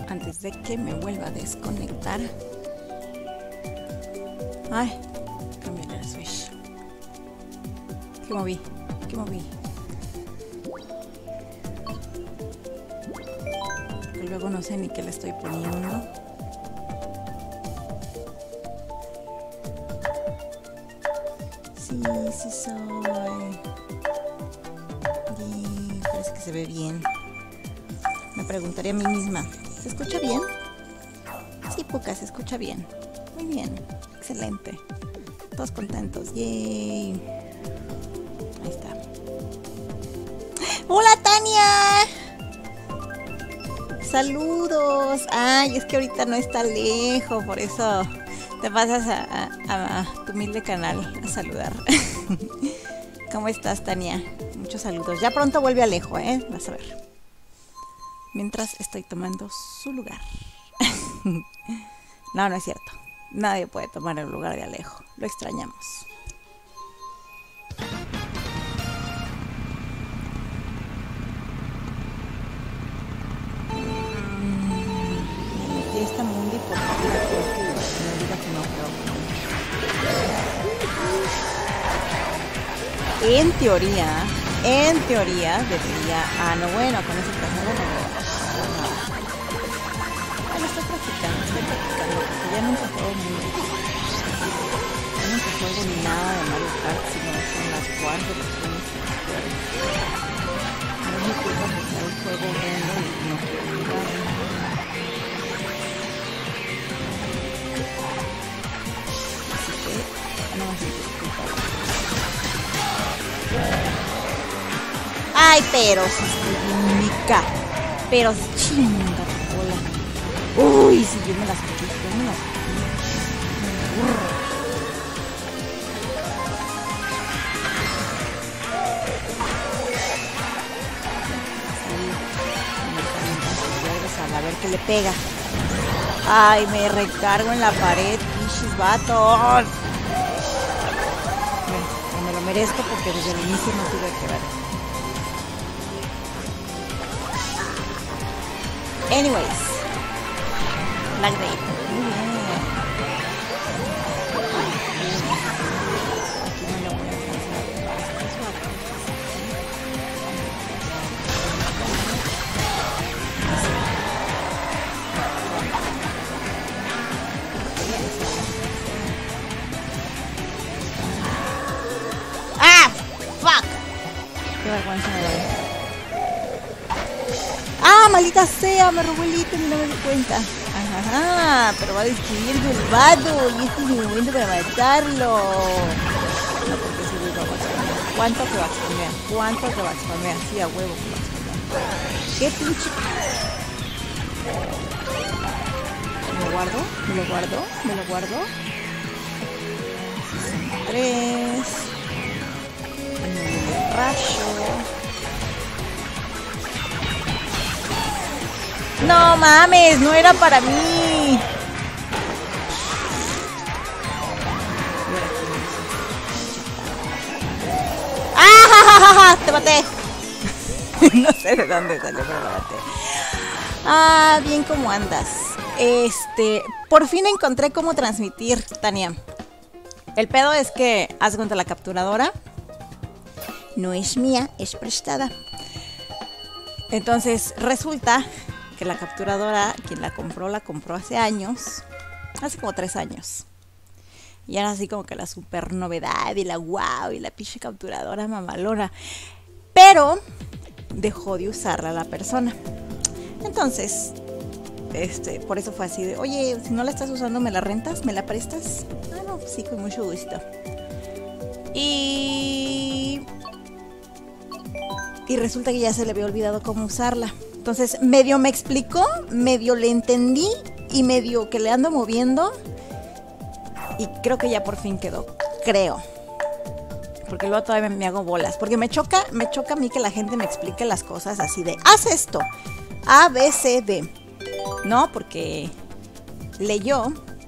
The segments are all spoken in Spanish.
antes de que me vuelva a desconectar. Ay, cambié la switch. ¿Qué moví? ¿Qué moví? Que luego no sé ni qué le estoy poniendo. Sí, sí soy. Y parece que se ve bien. Me preguntaría a mí misma, ¿se escucha bien? Sí, Puka, se escucha bien. Muy bien, excelente. Todos contentos. ¡Yay! Ahí está. ¡Hola, Tania! ¡Saludos! Ay, es que ahorita no está lejos, por eso te pasas a tu humilde canal a saludar. ¿Cómo estás, Tania? Muchos saludos. Ya pronto vuelve a Alejo, ¿eh? Vas a ver. Mientras estoy tomando su lugar. No, no es cierto. Nadie puede tomar el lugar de Alejo. Lo extrañamos. Me metí a esta mundi porque creo que me diga que no, pero en teoría debería... Ah, no, bueno, con ese personaje no voy a hacer nada. Bueno, estoy practicando porque ya nunca juego mundi. Ya nunca juego ni nada de Mario Kart, sino son las 4 versiones que juego. No es mi culpa porque hay un juego horrendo y no quiero jugar. Así que no me siento culpable. Ay, pero si estoy única. Pero chinga cola. Uy, si yo me las escuché, me aburro. A ver qué le pega. Ay, me recargo en la pared, pichis vatos. Bueno, me lo merezco porque desde el inicio no tuve que ver. Anyways, Black Day. Muy bien. Aquí no lo voy a alcanzar. ¡Ah! ¡Fuck! Qué vergüenza me da. ¡Ah, maldita sea! Me robó el ítem y no me di cuenta. Ajá, pero va a destruir el malvado y este es mi momento para matarlo. No, porque si lo va a exponer. ¿Cuánto te va a exponer? ¿Cuánto te va a exponer? Sí, a huevo que va a exponer. ¿Qué pinche? ¿Me lo guardo? ¿Me lo guardo? ¿Me lo guardo? 3. Rayo. No mames, no era para mí. ¡Ah! Te maté. No sé de dónde salió, pero lo maté. Ah, bien, ¿cómo andas? Por fin encontré cómo transmitir, Tania. El pedo es que, haz cuenta, la capturadora no es mía, es prestada. Entonces resulta que la capturadora, quien la compró hace años, hace como 3 años. Y era así como que la super novedad y la wow y la pinche capturadora mamalona. Pero dejó de usarla la persona. Entonces, por eso fue así de, oye, si no la estás usando, ¿me la rentas? ¿Me la prestas? Ah, no, sí, con mucho gusto. Y resulta que ya se le había olvidado cómo usarla. Entonces, medio me explicó, medio le entendí y medio que le ando moviendo. Y creo que ya por fin quedó, creo. Porque luego todavía me hago bolas. Porque me choca a mí que la gente me explique las cosas así de, haz esto, A, B, C, D. No, porque leyó,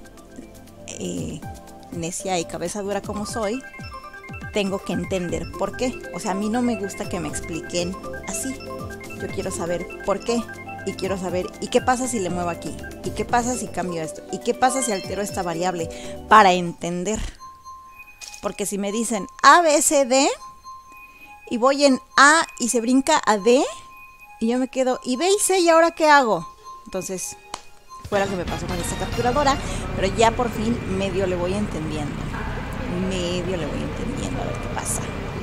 necia y cabeza dura como soy, tengo que entender por qué. O sea, a mí no me gusta que me expliquen así. Yo quiero saber por qué. y quiero saber, ¿y qué pasa si le muevo aquí? ¿Y qué pasa si cambio esto? ¿Y qué pasa si altero esta variable? Para entender. Porque si me dicen A, B, C, D, y voy en A y se brinca a D, y yo me quedo, ¿y B y C, y ahora qué hago? Entonces, fue lo que me pasó con esta capturadora, pero ya por fin medio le voy entendiendo. Medio le voy entendiendo a ver qué pasa.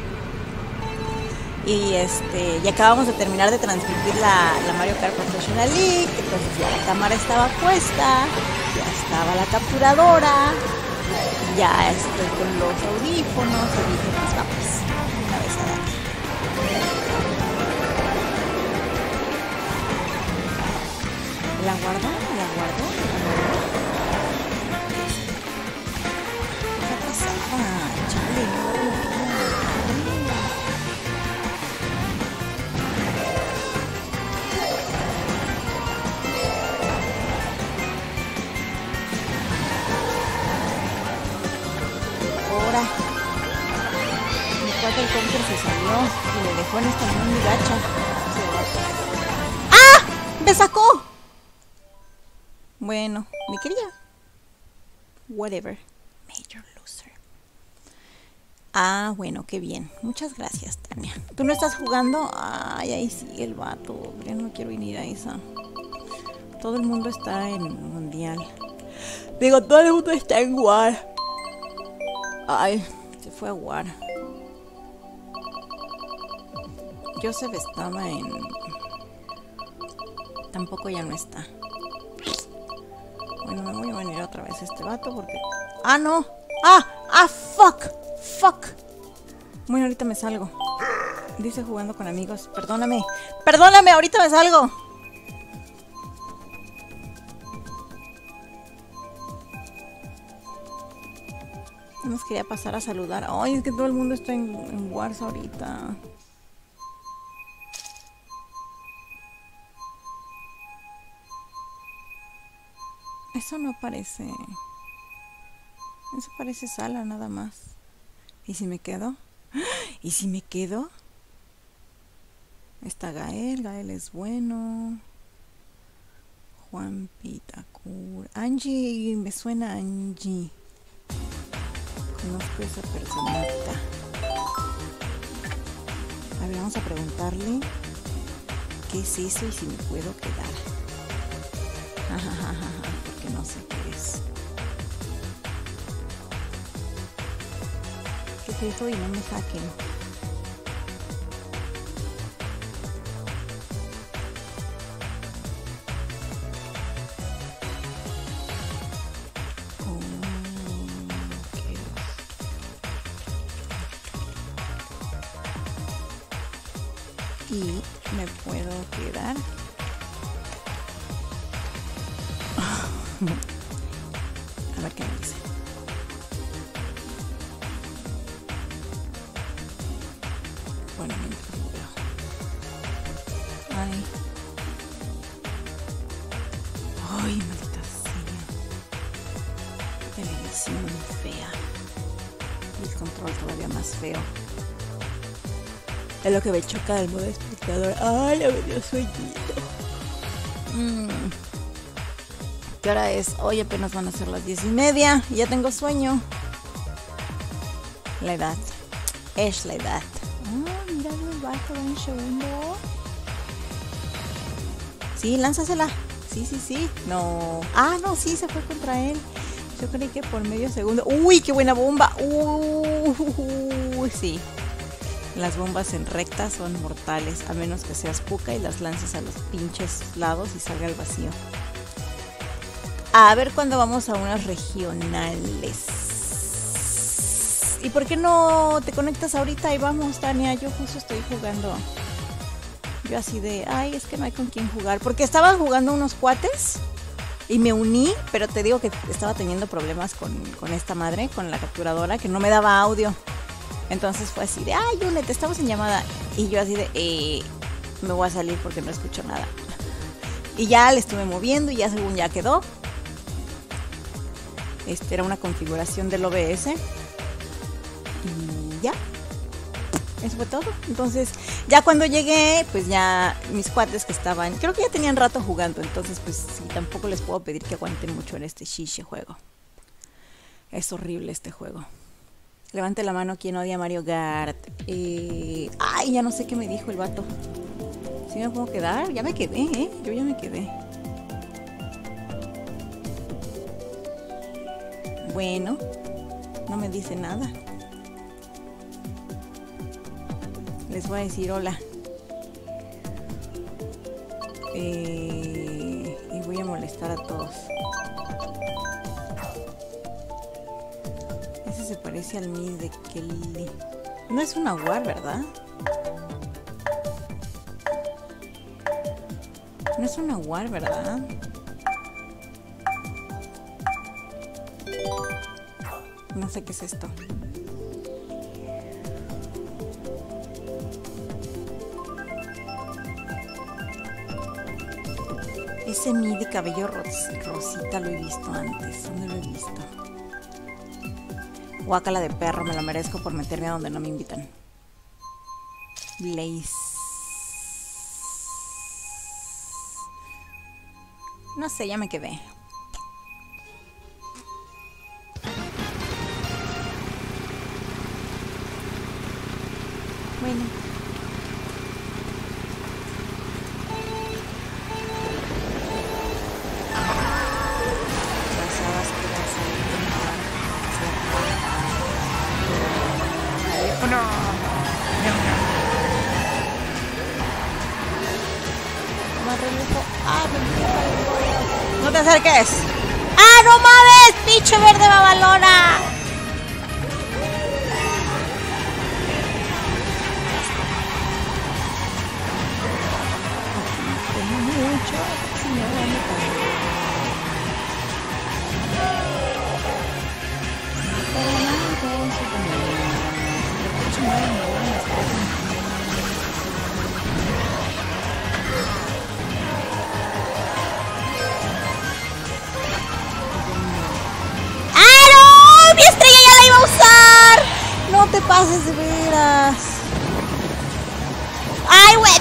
Y ya acabamos de terminar de transmitir la Mario Kart Professional League, entonces ya la cámara estaba puesta, ya estaba la capturadora, ya estoy con los audífonos y dije, pues vamos, una vez a darle. ¿La guardo? ¿La guardo? ¿La guardo? ¿Qué pasaba? Chale, no. Ahora, mi cuate el Conker se salió y le dejó en esta muy gacha. ¡Ah! ¡Me sacó! Bueno, me quería. Whatever. Major loser. Ah, bueno, qué bien. Muchas gracias, Tania. ¿Tú no estás jugando? Ay, ahí sigue el vato. Ya no quiero venir a esa. Todo el mundo está en Mundial. Digo, todo el mundo está en War. Ay, se fue a War. Joseph estaba en... Tampoco ya no está. Bueno, me voy a venir otra vez a este vato porque... ¡Ah, no! ¡Ah! ¡Fuck! ¡Fuck! Bueno, ahorita me salgo. Dice jugando con amigos. Perdóname. ¡Perdóname! Ahorita me salgo. Nos quería pasar a saludar. Ay, es que todo el mundo está en Wars ahorita. Eso no parece... Eso parece sala nada más. ¿Y si me quedo? ¿Y si me quedo? Está Gael. Gael es bueno. Juan Pitacur. Angie, me suena Angie. Conozco a esa personita. A ver, vamos a preguntarle qué es eso y si me puedo quedar. Porque no sé qué es. ¿Qué es eso? Y no me saquen. Y me puedo quedar. A ver qué me dice. Bueno, mientras lo veo. Ay. Ay, maldita sea. Televisión fea. Y el control todavía más feo. Es lo que me choca del modo espectador. Ay, ya me dio sueñito. ¿Qué hora es? Hoy apenas van a ser las 10:30. Y ya tengo sueño. La edad. Es la edad. Mira, el vato, un segundo. Sí, lánzasela. Sí. No. Ah, no, sí, se fue contra él. Yo creí que por medio segundo. ¡Uy, qué buena bomba! Sí. Las bombas en recta son mortales, a menos que seas puca y las lances a los pinches lados y salga al vacío. A ver cuándo vamos a unas regionales. ¿Y por qué no te conectas ahorita y vamos, Tania? Yo justo estoy jugando. Yo así de, ay, es que no hay con quién jugar. Porque estaban jugando unos cuates y me uní, pero te digo que estaba teniendo problemas con esta madre, con la capturadora, que no me daba audio. Entonces fue así de, ay, únete, estamos en llamada. Y yo así de, me voy a salir porque no escucho nada. Y ya le estuve moviendo y ya según ya quedó. Era una configuración del OBS. Y ya. Eso fue todo. Entonces, ya cuando llegué, pues ya mis cuates que estaban, creo que ya tenían rato jugando. Entonces, pues sí, tampoco les puedo pedir que aguanten mucho en este shishi juego. Es horrible este juego. Levante la mano quien odia a Mario Kart. Ay, ya no sé qué me dijo el vato. ¿Sí me puedo quedar? Ya me quedé, ¿eh? Yo ya me quedé. Bueno, no me dice nada. Les voy a decir hola. Y voy a molestar a todos. Ese se parece al mío de Kelly. No es una war, ¿verdad? No es una war, ¿verdad? No sé qué es esto. Ese midi cabello rosita lo he visto antes. ¿Dónde lo he visto? Guácala de perro, me lo merezco por meterme a donde no me invitan. Blaze. No sé, ya me quedé. Bueno. No te acerques. ¡Ah, no mames! ¡Bicho verde babalona! No te pases de veras. ¡Ay, güey!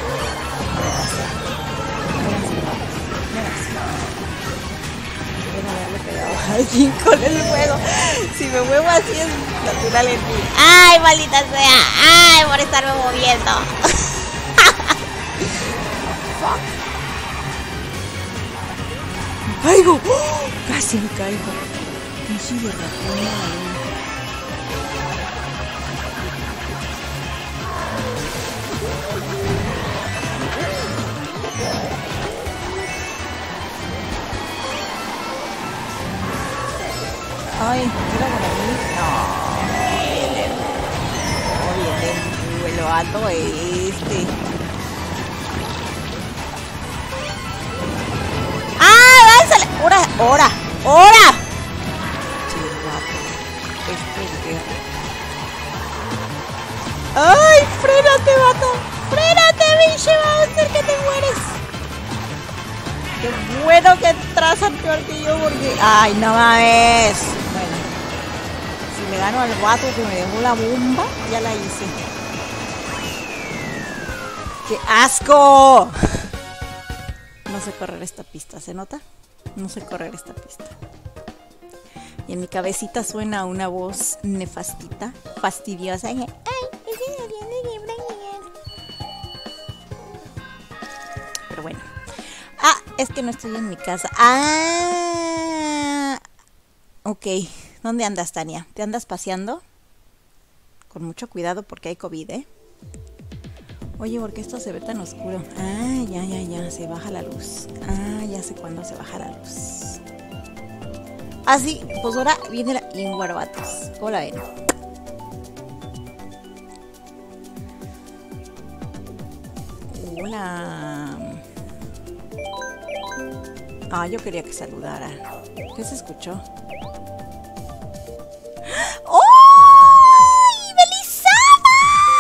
Alguien con el fuego. Si me muevo así es natural en mí. ¡Ay, maldita sea! ¡Ay, por estarme moviendo! Fuck. ¡Me caigo! ¡Oh! Casi me caigo. Pinche de ratón. Ay, mira por ahí. No, viene el vato este. ¡Ah, lánzale! ¡Hora! ¡Ay, frénate, vato! ¡Frénate, bicho! ¡Vamos a hacer que te mueres! ¡Qué bueno que entras peor que yo porque... ¡Ay, no mames! Bueno, si le gano al vato que me dejó la bomba, ya la hice. ¡Qué asco! No sé correr esta pista, ¿se nota? No sé correr esta pista. Y en mi cabecita suena una voz nefastita, fastidiosa. ¡Ay! Pero bueno. Ah, es que no estoy en mi casa. Ah, ok. ¿Dónde andas, Tania? ¿Te andas paseando? Con mucho cuidado porque hay COVID, ¿eh? Oye, ¿por qué esto se ve tan oscuro? Ah, ya, se baja la luz. Ah, ya sé cuándo se baja la luz. Ah, sí, pues ahora viene la Inguarbatos. ¿Cómo la ven? Hola. Ah, yo quería que saludara. ¿Qué se escuchó? ¡Oh! ¡Belisama!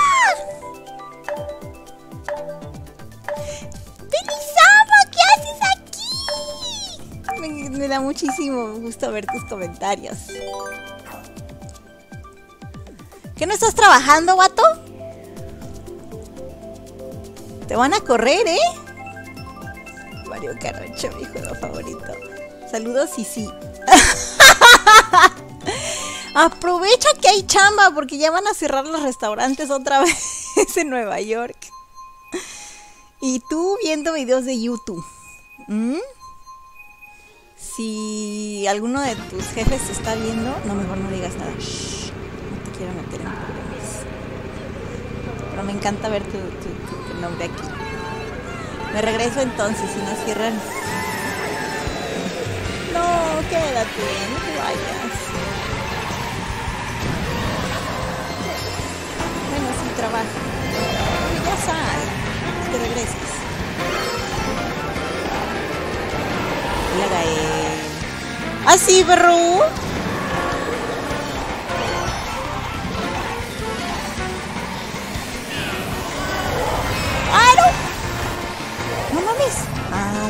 ¡Belisama! ¿Qué haces aquí? Me da muchísimo gusto ver tus comentarios. ¿Qué no estás trabajando, vato? Te van a correr, ¿eh? Mario Carrancho, mi juego favorito. Saludos y sí. Aprovecha que hay chamba porque ya van a cerrar los restaurantes otra vez en Nueva York. Y tú viendo videos de YouTube. Si alguno de tus jefes se está viendo, no, mejor no digas nada. Shh, no te quiero meter en problemas. Pero me encanta ver tu nombre aquí. Me regreso entonces, si no cierran. No, quédate, no te vayas. Bueno, sí, trabaja. Ya sal, te regresas. Hola, Gael. ¿Ah, sí, perro? ¡Ah, no! ¡No mames! Ah,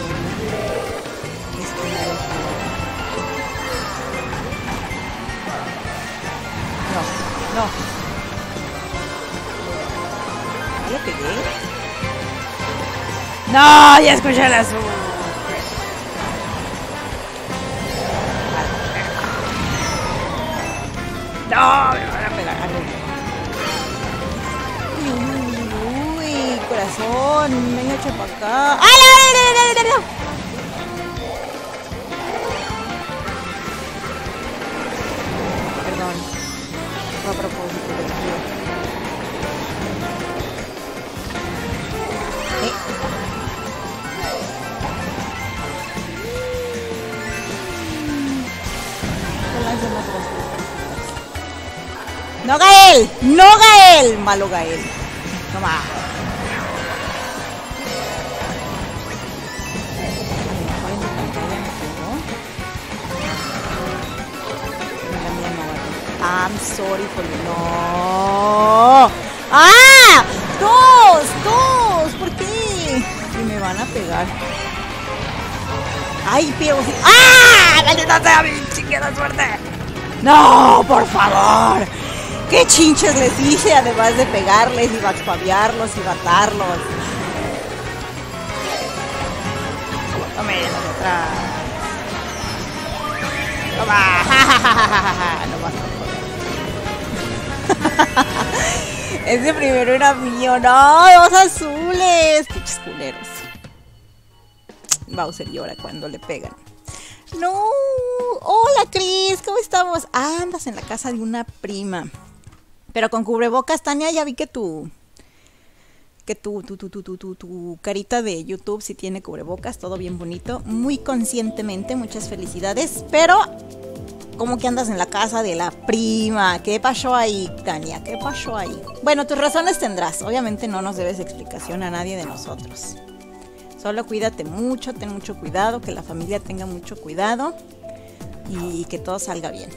no. ¿Ya le pegué? ¡No! Ya escuché el azul. ¡No! Me van a pegar. Uy, corazón. Venga, echa para acá. ¡Ay, no! Perdón. Fue a propósito. ¡No, Gael! ¡No, Gael! Malo Gael. Toma. I'm sorry for you. No. ¡Ah! ¡Dos! ¿Por qué? Y me van a pegar. ¡Ay, pero! ¡Ah! ¡Maldita sea mi chingada suerte! ¡No, por favor! ¿Qué chinches les hice además de pegarles y backspabearlos y matarlos? Tome, atrás. Toma. No más. Ese primero era mío. No, dos azules. Pinches culeros. Bowser llora cuando le pegan. No. Hola, Cris. ¿Cómo estamos? Ah, andas en la casa de una prima. Pero con cubrebocas, Tania, ya vi que tu carita de YouTube sí tiene cubrebocas, todo bien bonito, muy conscientemente, muchas felicidades, pero ¿cómo que andas en la casa de la prima? ¿Qué pasó ahí, Tania? ¿Qué pasó ahí? Bueno, tus razones tendrás, obviamente no nos debes explicación a nadie de nosotros. Solo cuídate mucho, ten mucho cuidado, que la familia tenga mucho cuidado y que todo salga bien.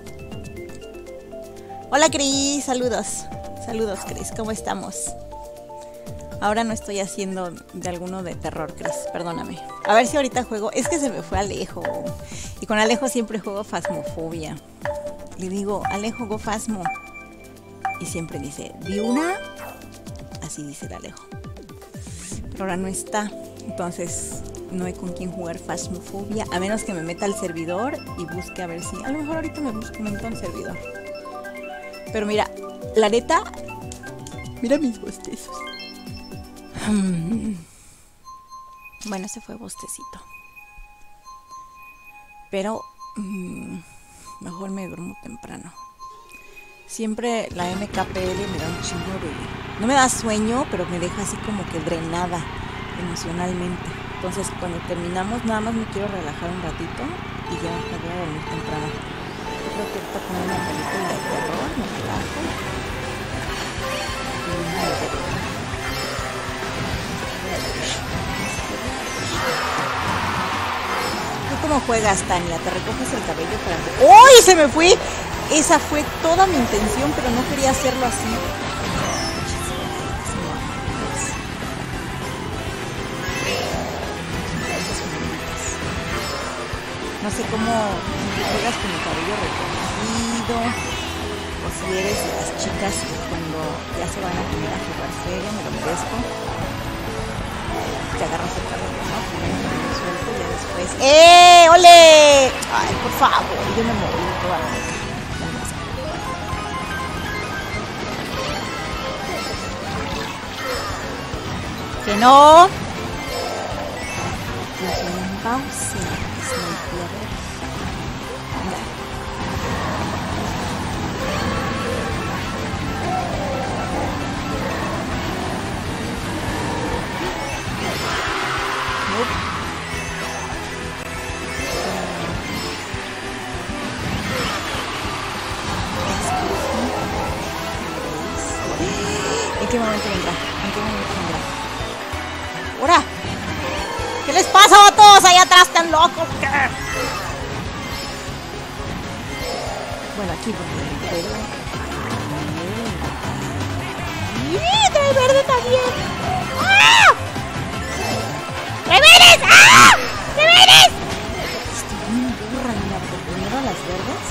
Hola, Cris, saludos. Saludos, Cris, ¿cómo estamos? Ahora no estoy haciendo de alguno de terror, Cris, perdóname. A ver si ahorita juego, es que se me fue Alejo. Y con Alejo siempre juego Phasmophobia. Le digo, Alejo, go Phasmo. Y siempre dice, ¿vi una? Así dice el Alejo. Pero ahora no está, entonces no hay con quién jugar Phasmophobia. A menos que me meta al servidor y busque a ver si... A lo mejor ahorita me meto al servidor. Pero mira, la neta, mira mis bostezos. Bueno, ese fue bostecito. Pero mejor me duermo temprano. Siempre la MKPL me da un chingo de... No me da sueño, pero me deja así como que drenada emocionalmente. Entonces cuando terminamos nada más me quiero relajar un ratito y ya me voy a dormir temprano. Creo que ahorita poner una película de terror, me relajo. ¿Tú cómo juegas, Tania? ¿Te recoges el cabello para...? ¡Uy! ¡Se me fue! Esa fue toda mi intención, pero no quería hacerlo así. No sé cómo juegas con el cabello recogido, o si eres de las chicas que cuando ya se van a poner a jugar serio, me lo merezco. te agarras el cabello, ¿no? Primero lo suelto y ya después. ¡Ole! Ay, por favor, yo me moví toda la boca. Que no. Yo soy un Bowser, es muy piedra. ¿En qué momento vendrá? ¿En qué momento vendrá? ¡Ahora! ¿Qué les pasa a todos allá atrás tan locos? ¿Qué? Bueno, aquí porque el verde. ¡Y trae verde también! ¡Ah! ¡Reveres! ¡Ah! ¡Reveres! Estoy bien burra, mira, porque primero las verdes.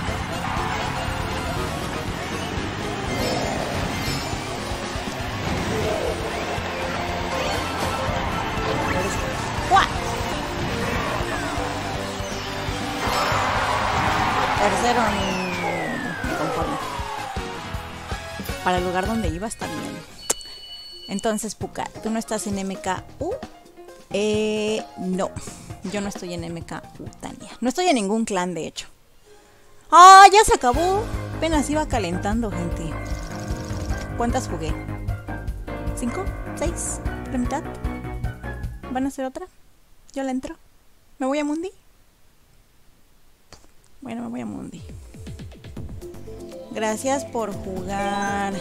Tercero, me conformo. Para el lugar donde iba está bien. Entonces, Puka, ¿tú no estás en MKU? No, yo no estoy en MKU, Tania. No estoy en ningún clan, de hecho. ¡Ah, ya se acabó! Apenas iba calentando, gente. ¿Cuántas jugué? ¿5? ¿6? ¿La mitad? ¿Van a hacer otra? Yo la entro. ¿Me voy a Mundi? Bueno, me voy a Mundi. Gracias por jugar.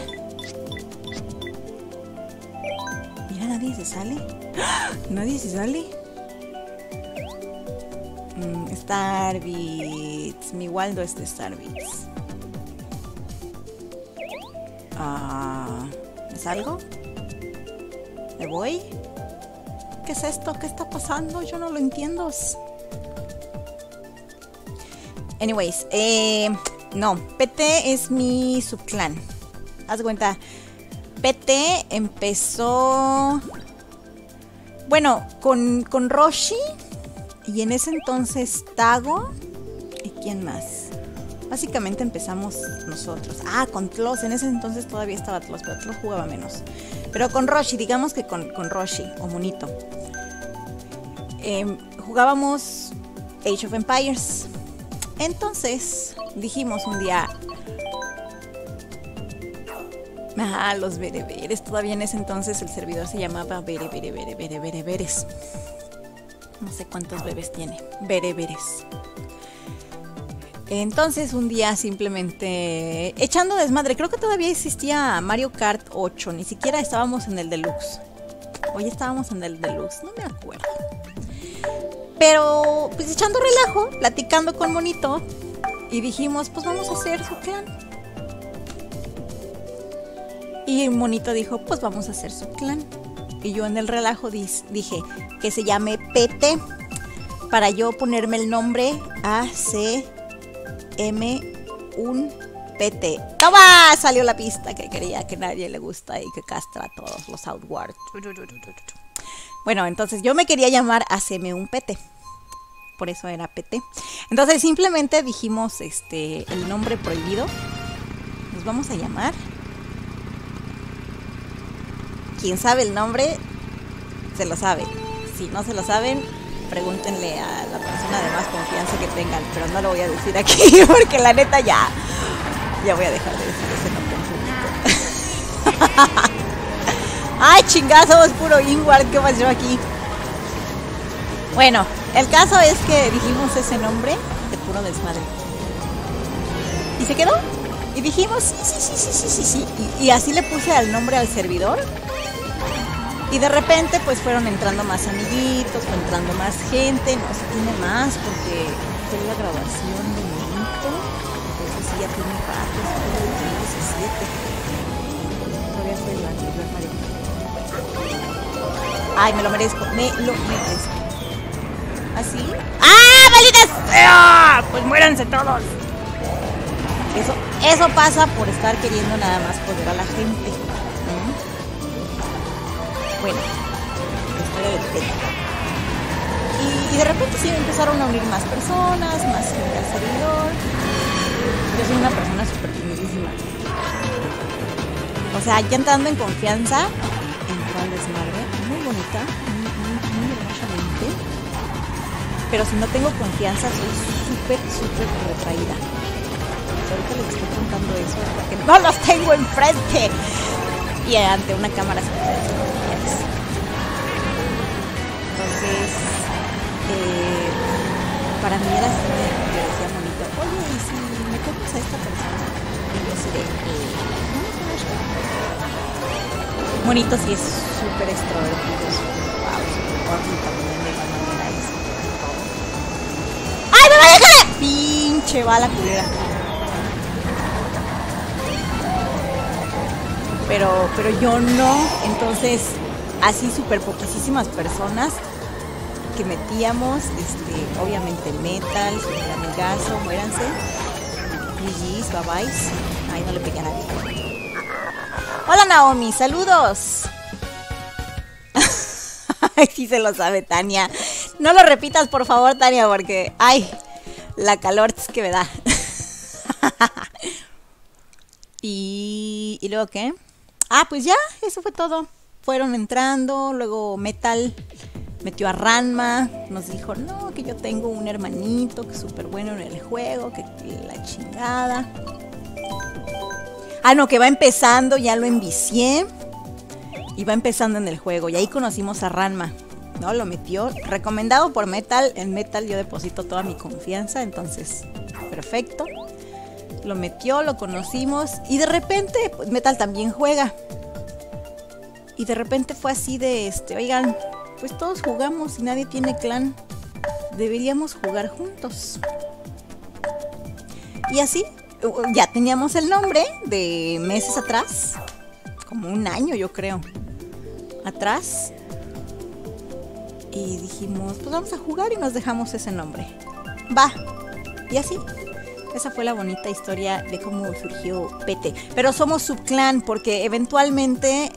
Mira, nadie se sale. ¡Ah! Nadie se sale. Starbits. Mi Waldo es de Starbits. ¿Me salgo? ¿Me voy? ¿Qué es esto? ¿Qué está pasando? Yo no lo entiendo. Anyways, no, PT es mi subclan. Haz de cuenta, PT empezó, bueno, con Roshi y en ese entonces Tago y quién más. Básicamente empezamos nosotros. Ah, con Tlos, en ese entonces todavía estaba Tlos, pero Tlos jugaba menos. Pero con Roshi, digamos que con Roshi o Monito. Jugábamos Age of Empires. Entonces dijimos un día, los bereberes, todavía en ese entonces el servidor se llamaba bereberes. No sé cuántos bebés tiene, bereberes. Entonces un día simplemente echando desmadre, creo que todavía existía Mario Kart 8, ni siquiera estábamos en el Deluxe. Hoy estábamos en el Deluxe, no me acuerdo. Pero, pues echando relajo, platicando con Monito, y dijimos, pues vamos a hacer su clan. Y Monito dijo, pues vamos a hacer su clan. Y yo en el relajo dije que se llame PT, para yo ponerme el nombre ACM1PT. ¡Toma! Salió la pista que quería, que nadie le gusta y que castra a todos los Outward. Bueno, entonces yo me quería llamar ACM1PT. Por eso era PT. Entonces simplemente dijimos el nombre prohibido. Nos vamos a llamar. Quien sabe el nombre, se lo sabe. Si no se lo saben, pregúntenle a la persona de más confianza que tengan. Pero no lo voy a decir aquí porque la neta ya voy a dejar de decir ese nombre en público. ¡Ay, chingazos! Puro Ingward, ¿qué pasó aquí? Bueno, el caso es que dijimos ese nombre de puro desmadre. ¿Y se quedó? Y dijimos, sí. Y así le puse el nombre al servidor. Y de repente, pues fueron entrando más amiguitos, fue entrando más gente. No se tiene más porque fue la grabación de Monito. Entonces sí, ya tiene rato, fue el 2017. Todavía fue el anterior Mario. Ay, me lo merezco, ¿Así? ¡Ah, malditas! ¡Ah! Pues muéranse todos. Eso pasa por estar queriendo nada más joder a la gente. Bueno, estoy historia del Teta. Y de repente sí empezaron a unir más personas, más gente al servidor. Yo soy una persona súper timidísima. O sea, ya entrando en confianza, entró al desmadre. Muy bonita, muy hermosamente. Pero si no tengo confianza, soy súper retraída. Ahorita les estoy contando eso porque no los tengo enfrente y ante una cámara entonces para mí era así, me decía Monito, oye, ¿y si me coges a esta persona? Y yo así de Monito sí es súper extrovertido, wow, súper corto también de igual manera y súper todo. ¡Ay, me va a dejar! ¡Pinche bala culera! Pero yo no, entonces así súper poquísimas personas que metíamos, obviamente Metal, super amigazo, muéranse, GG's, bye bye, ay no le pegué a nadie. Hola Naomi, saludos. Ay, sí se lo sabe Tania, no lo repitas por favor Tania porque, ay, la calor que me da. ¿Y luego qué? Ah, pues ya, eso fue todo. Fueron entrando, luego Metal metió a Ranma, nos dijo, no, que yo tengo un hermanito que es súper bueno en el juego, que la chingada. Ah, no, que va empezando, ya lo envicié. Y va empezando en el juego, y ahí conocimos a Ranma, ¿no? Lo metió, recomendado por Metal. En Metal yo deposito toda mi confianza, entonces, perfecto. Lo metió, lo conocimos y de repente pues, Metal también juega. Y de repente fue así de, oigan, pues todos jugamos y nadie tiene clan. Deberíamos jugar juntos. Y así, ya teníamos el nombre de meses atrás. Como un año yo creo. Atrás. Y dijimos, pues vamos a jugar y nos dejamos ese nombre. Va. Y así. Esa fue la bonita historia de cómo surgió Pete. Pero somos subclan porque eventualmente...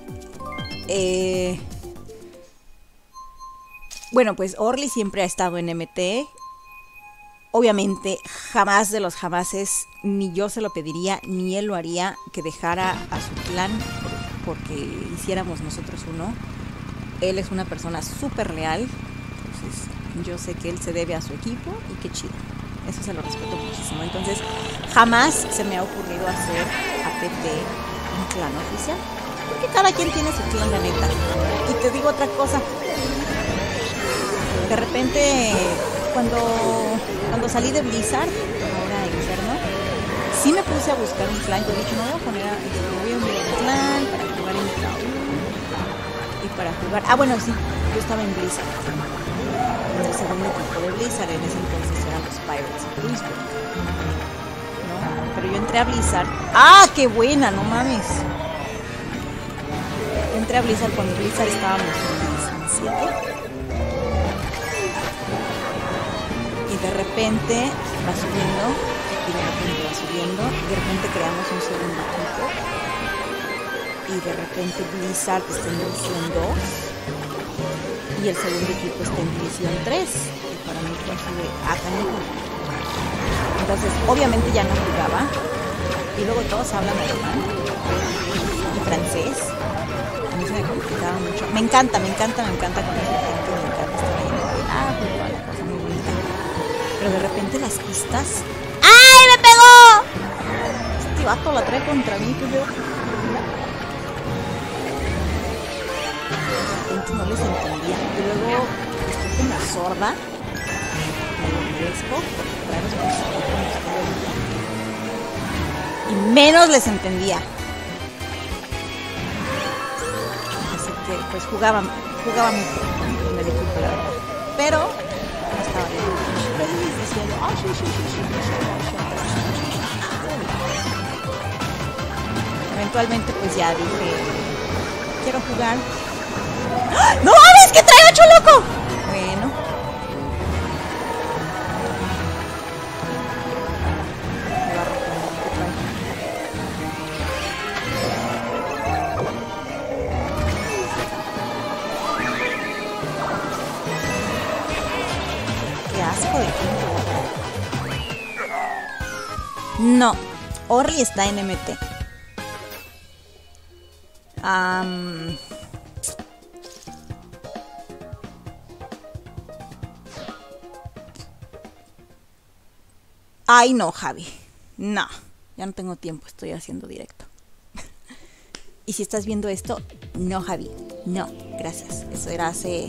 bueno, pues Orly siempre ha estado en MT. Obviamente, jamás de los jamases, ni yo se lo pediría, ni él lo haría, que dejara a su clan porque hiciéramos nosotros uno. Él es una persona súper leal. Entonces, yo sé que él se debe a su equipo y qué chido. Eso se lo respeto muchísimo. Entonces, jamás se me ha ocurrido hacer a PT un clan oficial. Porque cada quien tiene su clan, la neta. Y te digo otra cosa. De repente, cuando salí de Blizzard, ahora Inferno, sí me puse a buscar un clan. Yo dije, no voy a poner voy a unir un clan para jugar en KO. Y para jugar... Ah, bueno, sí. Yo estaba en Blizzard. En el segundo equipo de Blizzard, en ese entonces eran los Pirates of Louisville, ¿no? Pero yo entré a Blizzard. ¡Ah, qué buena! No mames. Yo entré a Blizzard cuando Blizzard estábamos en 17. Y de repente va subiendo, y de repente va subiendo, y de repente creamos un segundo equipo. Y de repente Blizzard está en división 2. Y el segundo equipo está en división 3. Y para mí fue así de canijo. Entonces, obviamente ya no jugaba. Y luego todos hablan alemán y francés. A mí se me complicaba mucho. Me encanta conocer gente. Me encanta estar ahí. Pues toda la cosa muy bonita. Pero de repente las pistas. ¡Ay, me pegó! Este vato la trae contra mí. Que yo... no les entendía. Y luego estoy como sorda, me enmudezco porque claro, y menos les entendía. Así que pues jugaba muy poco en el equipo, la verdad. Pero no estaba bien feliz diciendo, ah, sí. Eventualmente pues ya dije, quiero jugar. ¡No mames! ¡Que trae 8 loco! Bueno. Me va a romper hijo del tiempo. No, Orly está en MT. Ay, no, Javi. No, ya no tengo tiempo, estoy haciendo directo. Y si estás viendo esto, no, Javi. No, gracias. Eso era hace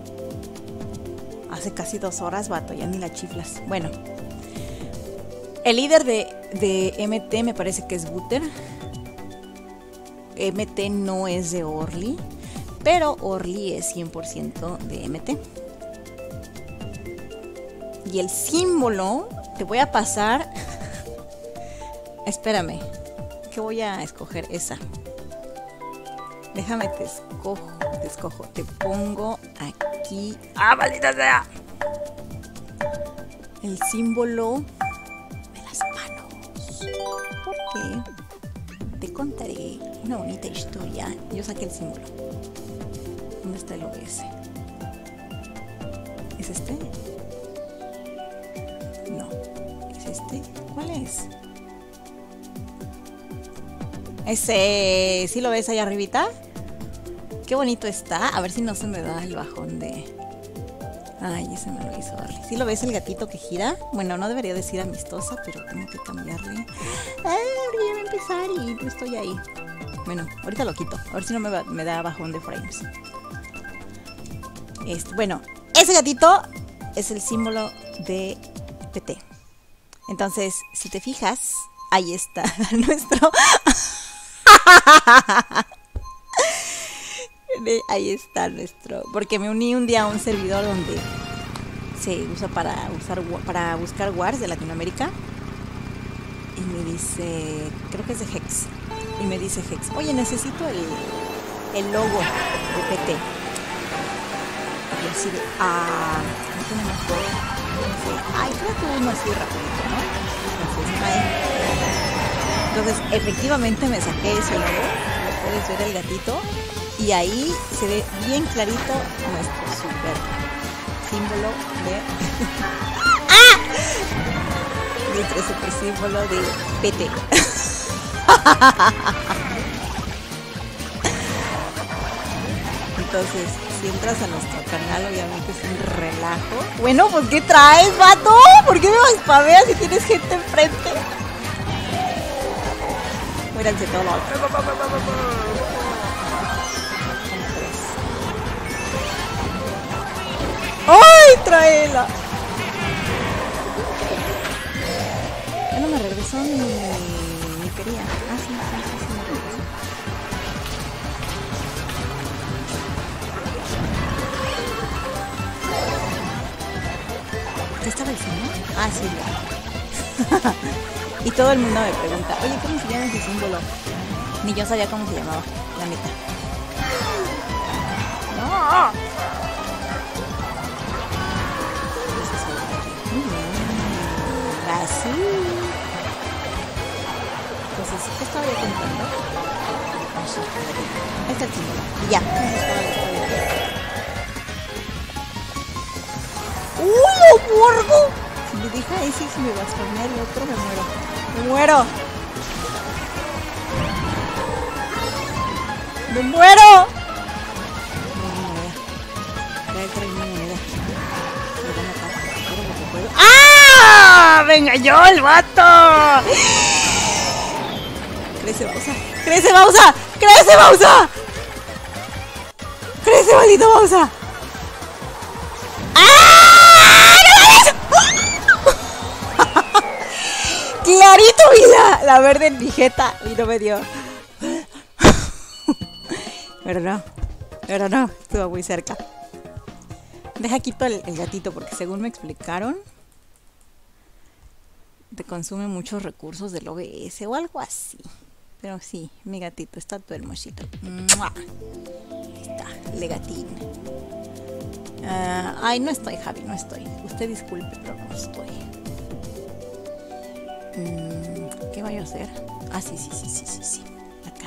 casi 2 horas, vato, ya ni la chiflas. Bueno, el líder de MT me parece que es Butter. MT no es de Orly, pero Orly es 100% de MT. Y el símbolo, te voy a pasar... Espérame, que voy a escoger esa. Déjame, te escojo, te pongo aquí. ¡Ah, maldita sea! El símbolo de las manos. Porque te contaré una bonita historia. Yo saqué el símbolo. ¿Dónde está el OBS? ¿Es este? No. ¿Es este? ¿Cuál es? Ese, ¿sí lo ves ahí arribita? Qué bonito está. A ver si no se me da el bajón de... Ay, ese me lo hizo Orly. ¿Sí lo ves el gatito que gira? Bueno, no debería decir amistosa, pero tengo que cambiarle. Ay, ya va a empezar y no estoy ahí. Bueno, ahorita lo quito. A ver si no me da bajón de frames. Bueno, ese gatito es el símbolo de PT. Entonces, si te fijas, ahí está nuestro... Ahí está nuestro, porque me uní un día a un servidor donde se usa para buscar wars de Latinoamérica y me dice, creo que es de Hex, y me dice Hex, oye, necesito el logo de PT. Y yo así de, no tenemos logo. Ay, creo que uno así rapidito, ¿no? Entonces, efectivamente me saqué ese logo, lo puedes ver el gatito. Y ahí se ve bien clarito nuestro super símbolo de... ¡Ah! Nuestro super símbolo de PT. Entonces, si entras a nuestro canal, obviamente es un relajo. Bueno, pues ¿qué traes, vato? ¿Por qué me spameas si tienes gente enfrente? Muéranse todos. ¡Ay, tráela! Ya no me regresó ni quería. Sí, me regresó. ¿Qué estaba diciendo? Sí. Y todo el mundo me pregunta, oye, ¿cómo se llama ese símbolo? Ni yo sabía cómo se llamaba, la neta. ¡No! Así. Entonces, ¿qué estaba yo contando? Ahí está el símbolo. Y ya. ¡Uy, lo borgo! Si me deja ese, si me va a spamear el otro, me muero. ¡Me muero! ¡Me muero! Trae una moneda. Me van a matar. Pero lo que puedo. ¡Ah! ¡Me engañó el vato! ¡Crece, Bausa! ¡Crece, Bausa! ¡Crece, Bausa! ¡Crece, maldito Bausa! ¡Ah! Clarito vi la verde en mi jeta y no me dio. Pero no, estuvo muy cerca. Deja quito el gatito porque según me explicaron te consume muchos recursos del OBS o algo así. Pero sí, mi gatito está todo hermosito. ¡Mua! Ahí está, le gatín. Ay, no estoy, Javi, no estoy. Usted disculpe, pero no estoy. ¿Qué voy a hacer? Sí. Acá.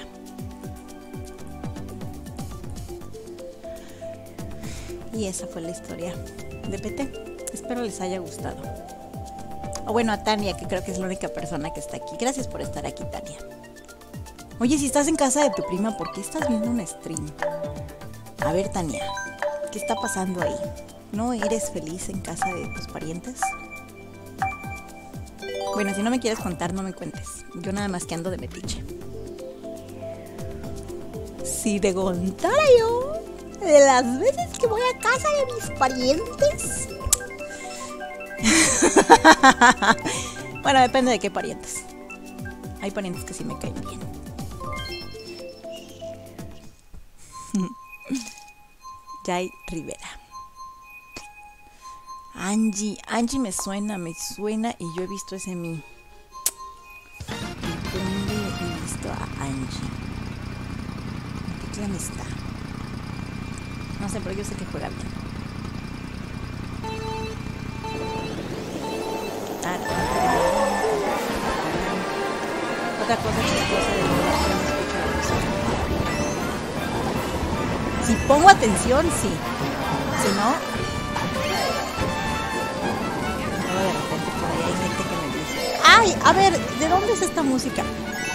Y esa fue la historia de PT. Espero les haya gustado. O bueno, a Tania, que creo que es la única persona que está aquí. Gracias por estar aquí, Tania. Oye, si estás en casa de tu prima, ¿por qué estás viendo un stream? A ver, Tania, ¿qué está pasando ahí? ¿No eres feliz en casa de tus parientes? Bueno, si no me quieres contar, no me cuentes. Yo nada más que ando de metiche. Si te contara yo de las veces que voy a casa de mis parientes. Bueno, depende de qué parientes. Hay parientes que sí me caen bien. Jai Rivera. Angie me suena y yo he visto ese mí. ¿Dónde he visto a Angie? ¿En qué clan está? No sé, pero yo sé que juega bien. Otra cosa chistosa de verdad que no escucho la música. Si pongo atención, sí. Si no, de repente por ahí hay gente que me dice: ¡ay! A ver, ¿de dónde es esta música?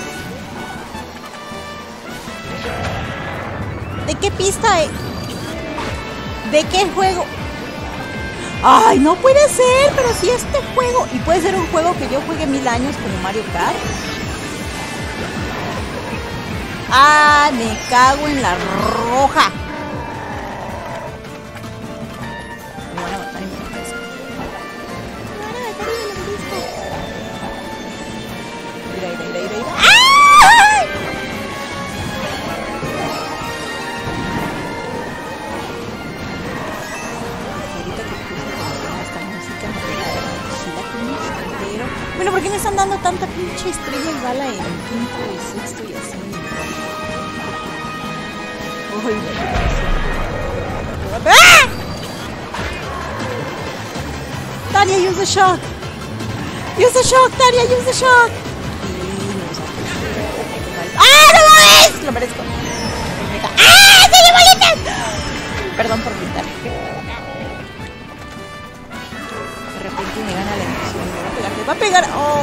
¿De qué pista es? ¿De qué juego? ¡Ay, no puede ser! Pero si este juego... Y puede ser un juego que yo juegue 1000 años como Mario Kart. ¡Ah! Me cago en la roja. Me van a matar y me van a eso. Me van a matar y me lo merezco. Mira. ¡Ay! Bueno, ¿por qué me están dando tanta pinche estrella y bala en quinto y sexto y así? ¡Ah! Tania, use the shock. Use the shock, Tania, use the shock. ¡Ah, no mames! Lo merezco. ¡Ah, soy de bolitas! Perdón por gritar. De repente me gana la emoción. Me va a pegar. ¡Oh!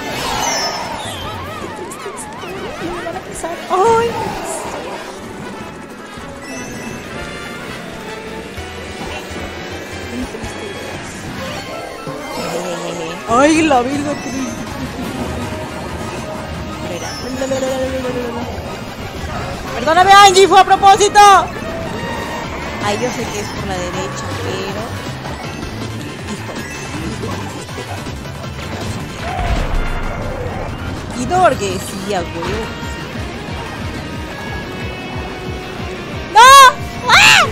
¡Qué triste estoy! Me van a pisar. ¡Ay! ¡Ay, la virga! Perdóname, Angie, fue a propósito. Ay, yo sé que es por la derecha, pero... Híjole. Y Dorgue, sí, a huevo. ¡No! ¡Ah!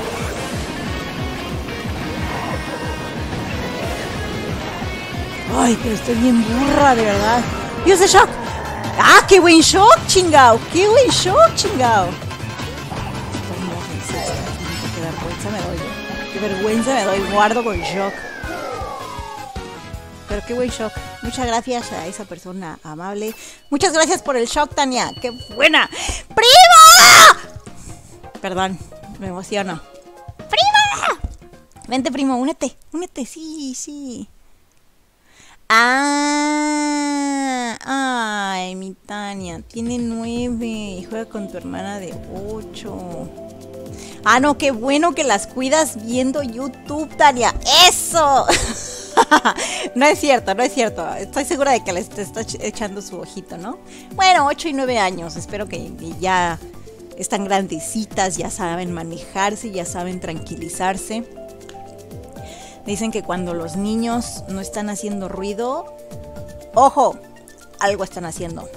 Ay, pero estoy bien burra, de verdad. ¡Dios de shock! ¡Ah, qué buen shock, chingao! ¡Qué buen shock, chingao! Qué vergüenza me doy. Qué vergüenza me doy. Guardo con shock. Pero qué buen shock. Muchas gracias a esa persona amable. Muchas gracias por el shock, Tania. ¡Qué buena! ¡Primo! Perdón, me emociono. ¡Primo! Vente, primo, únete. Únete, sí, sí. Ay, mi Tania, tiene 9 y juega con tu hermana de 8. Ah, no, qué bueno que las cuidas viendo YouTube, Tania. ¡Eso! No es cierto, no es cierto. Estoy segura de que les está echando su ojito, ¿no? Bueno, 8 y 9 años. Espero que ya están grandecitas, ya saben manejarse, ya saben tranquilizarse. Dicen que cuando los niños no están haciendo ruido, ¡ojo! Algo están haciendo.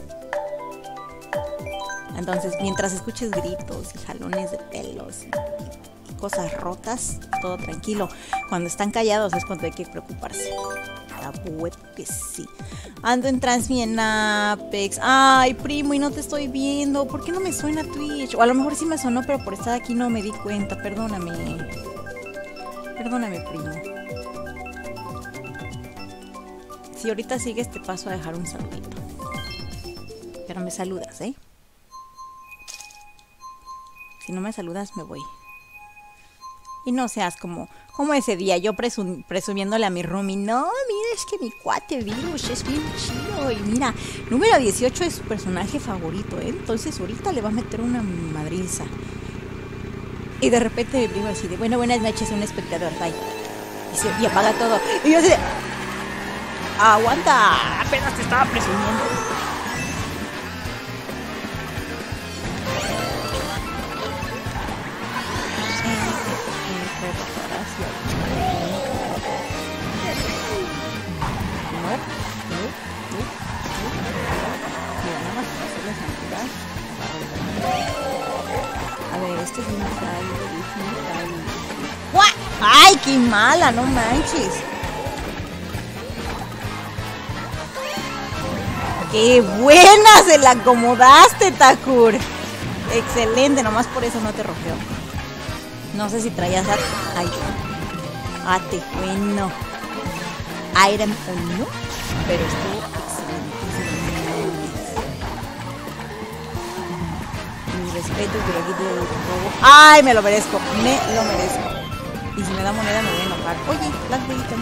Entonces, mientras escuches gritos y jalones de pelos y cosas rotas, todo tranquilo. Cuando están callados es cuando hay que preocuparse. La web que sí. Ando en Transmi en Apex. Ay, primo, y no te estoy viendo. ¿Por qué no me suena Twitch? O a lo mejor sí me sonó, pero por estar aquí no me di cuenta. Perdóname. Perdóname, primo. Si ahorita sigues, te paso a dejar un saludito. Pero me saludas, ¿eh? Si no me saludas, me voy. Y no seas como ese día, yo presumiéndole a mi roomie, no, mira, es que mi cuate Virus es bien chido. Y mira, número 18 es su personaje favorito, ¿eh? Entonces ahorita le va a meter una madriza. Y de repente mi primo así de, bueno, buenas noches, un espectador, bye. Y apaga todo. Y yo así de, aguanta, apenas te estaba presumiendo. A ver, esto es un ¡ay, qué mala! No manches. ¡Qué buena! Se la acomodaste, Takur. Excelente, nomás por eso no te roqueó. No sé si traías ate, bueno. Iron o no, pero estuvo excelente. Mi respeto, pero aquí te lo robo. ¡Ay, me lo merezco! Me lo merezco. Y si me da moneda me voy a enojar. Oye, Black Beacon.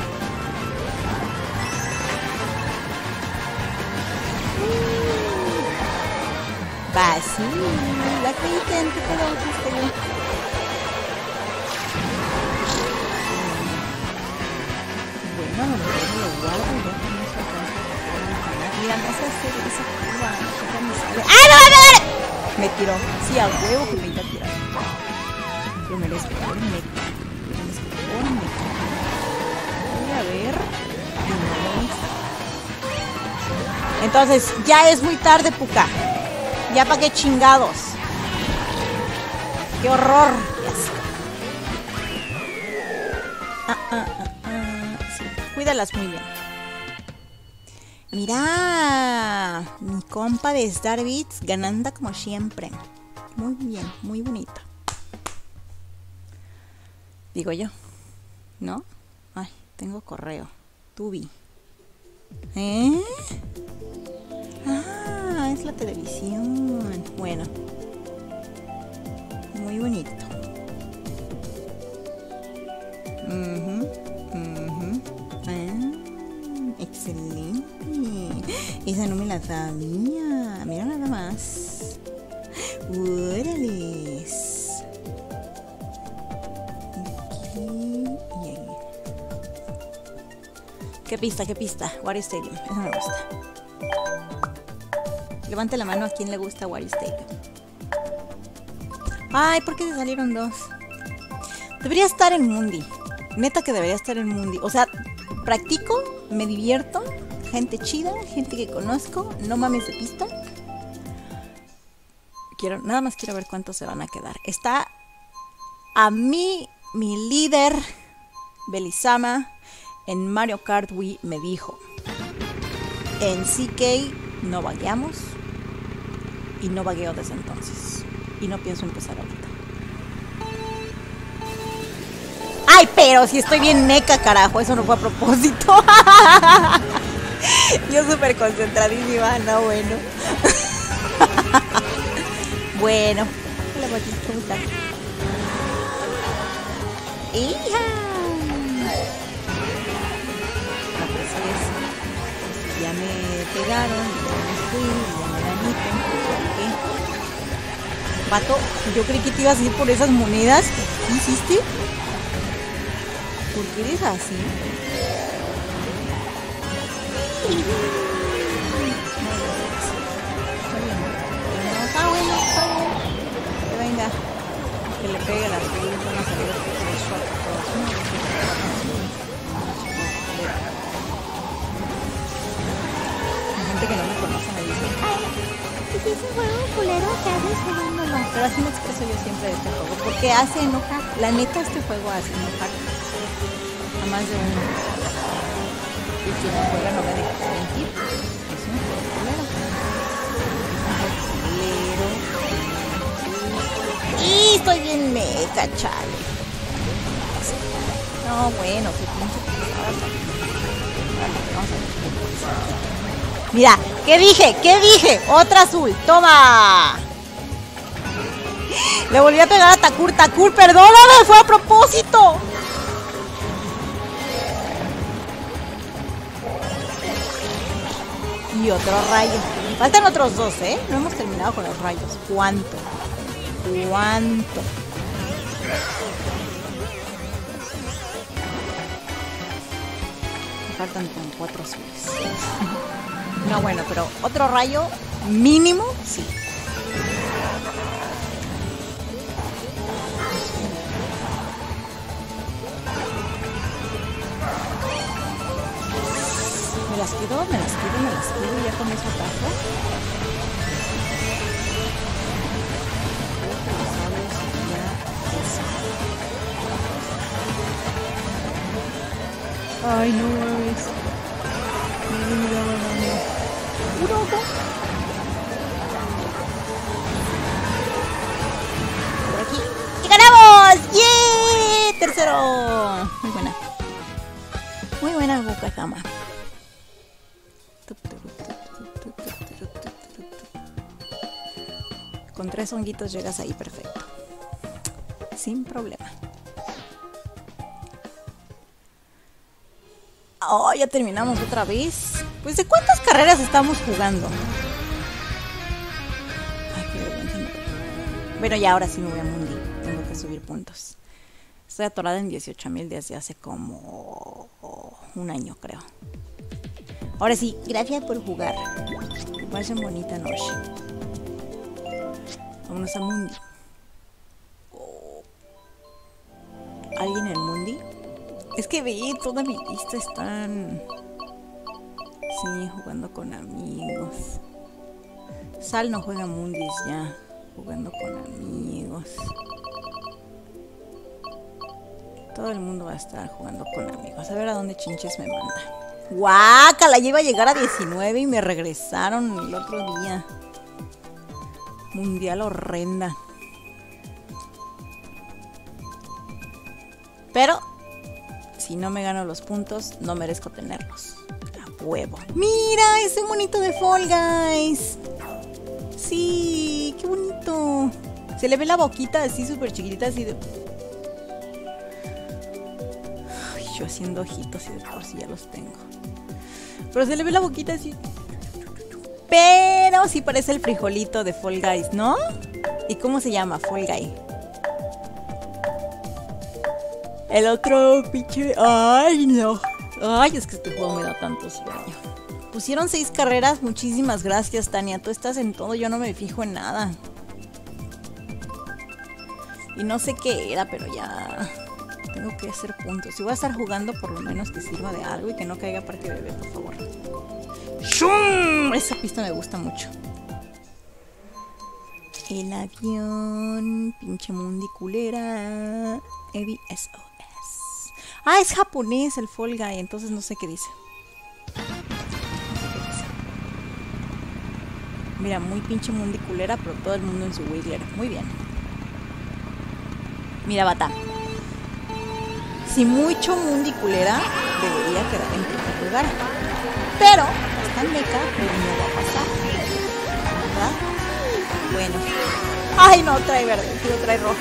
Va, sí. Black Beacon, ¿qué pedo? ¿Qué bien? Bueno, a lo mejor me lo guardo y ya que no se alcanza. Mira, no sé hacer esa curva. ¡Ah, no, no! Me tiró. Sí, a huevo que me iba a tirar. Lo merezco, voy a ver. Entonces, ya es muy tarde, Puka. Ya pa' qué chingados. Qué horror. Sí, cuídalas muy bien. Mira, mi compa de Starbits ganando como siempre. Muy bien, muy bonito. Digo yo, ¿no? Ay, tengo correo. Tubi. ¿Eh? Ah, es la televisión. Bueno. Muy bonito. Excelente. Esa no me la sabía. Mira nada más. ¡Órales! ¿Qué pista? ¿Qué pista? Wario Stadium. Eso me gusta. Levante la mano a quien le gusta Wario Stadium. Ay, ¿por qué se salieron dos? Debería estar en Mundi. Neta que debería estar en Mundi. O sea, practico, me divierto. Gente chida, gente que conozco. No mames de pista. Nada más quiero ver cuántos se van a quedar. Está a mí, mi líder, Belisama, en Mario Kart Wii me dijo: en CK no vagueamos. Y no vagueo desde entonces. Y no pienso empezar ahorita. ¡Ay, pero si estoy bien meca, carajo! Eso no fue a propósito. Yo súper concentradísima, no, bueno. Bueno. Hola, Botis, ¿cómo estás? ¡Hija! No, pues es. Ya me pegaron, ya me fui, ya me ganiten, pues ya qué. Vato, yo creí que te ibas a ir por esas monedas. ¿Qué hiciste? ¿Por qué eres así? Está bueno, está bueno. Que venga, que le pegue las películas, van a salir de shot. La gente que no me conoce me dice: ay, ¿qué es ese juego culero que haces jugándolo? Pero así me expreso yo siempre de este juego, porque hace enojar. La neta, este juego hace enojar a más de uno. Y quien no juega no me deja mentir. Es un juego culero. Y estoy bien meca, chale. No, bueno, qué pinche pesada. Vale, vamos a ver. Mira, ¿qué dije? ¿Qué dije? Otra azul, toma. Le volví a pegar a Takur. Takur, perdóname, fue a propósito. Y otro rayo. Faltan otros dos, ¿eh? No hemos terminado con los rayos. ¿Cuánto? ¿Cuánto? Me faltan como 4 azules. No, bueno, pero otro rayo mínimo, sí. Me las quedo y ya con eso ataco. Ay, no mames. Un ojo. Por aquí. ¡Y ganamos! ¡Yeah! Tercero. Muy buena. Muy buena, Gokatama. Con 3 honguitos llegas ahí perfecto. Sin problema. Oh, ya terminamos otra vez. Pues, ¿de cuántas carreras estamos jugando? Ay, qué vergüenza. Bueno, ya ahora sí me voy a Mundi. Tengo que subir puntos. Estoy atorada en 18,000 desde hace como un año, creo. Ahora sí, gracias por jugar. Que pasen bonita noche. Vámonos a Mundi. Oh. ¿Alguien en Mundi? Es que ve, toda mi lista están... Sí, jugando con amigos. Sal no juega Mundis ya. Jugando con amigos. Todo el mundo va a estar jugando con amigos. A ver a dónde chinches me manda. ¡Guácala! Ya iba a llegar a 19 y me regresaron el otro día. Mundial horrenda. Pero... si no me gano los puntos, no merezco tenerlos. A huevo. ¡Mira! Ese monito de Fall Guys. Sí, qué bonito. Se le ve la boquita así súper chiquitita, así de... Ay, yo haciendo ojitos y de por sí ya los tengo. Pero se le ve la boquita así. Pero sí parece el frijolito de Fall Guys, ¿no? ¿Y cómo se llama? Fall Guy. El otro pinche... ¡Ay, no! ¡Ay, es que este juego me da tanto sueño! Pusieron 6 carreras. Muchísimas gracias, Tania. Tú estás en todo, yo no me fijo en nada. Y no sé qué era, pero ya... tengo que hacer puntos. Si voy a estar jugando, por lo menos que sirva de algo y que no caiga parque bebé, por favor. ¡Shum! Esa pista me gusta mucho. El avión... pinche Mundi culera... Evi SOS. Ah, es japonés el Fall Guy, entonces no sé qué dice. Mira, muy pinche Mundi culera, pero todo el mundo en su Wiggler. Muy bien. Mira, bata. Si mucho Mundi culera, debería quedar en primer lugar. Pero, está en meca, pero no va a pasar. ¿Verdad? Bueno. Ay, no, trae verde, tío, trae roja.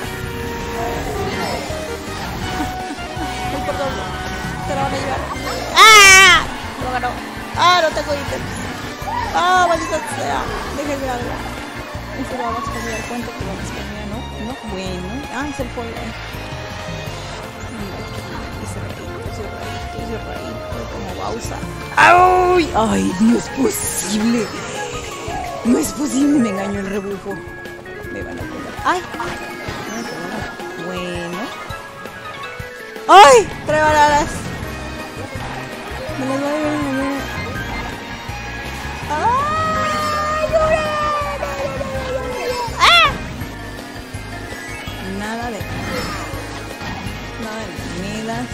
Voy por doble. Te lo van a llevar. ¡Ah! Lo ganó. ¡Ah, no tengo ítems! ¡Ah, maldita sea! Déjenme algo. Eso lo vamos a cambiar. ¿Cuánto que vamos a cambiar, no? No, bueno. Ah, es el Fall Guy. Ese rayito, como Bowser. ¡Ay! ¡Ay, no es posible! No es posible, me engañó el rebufo. Me van a pegar. ¡Ay! Bueno. ¡Ay! Trae bananas. Me las voy a ver. ¡Ay! ¡Ah! Nada de monedas.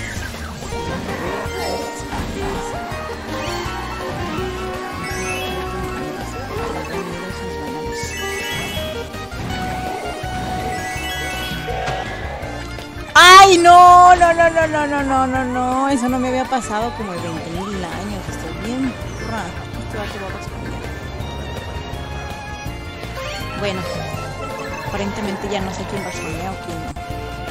¡Ay, no! No, no, no, no, no, no, no, no. Eso no me había pasado como de 20,000 años. Estoy bien burra. Esto va a responder. Bueno. Aparentemente ya no sé quién razonea o quién no.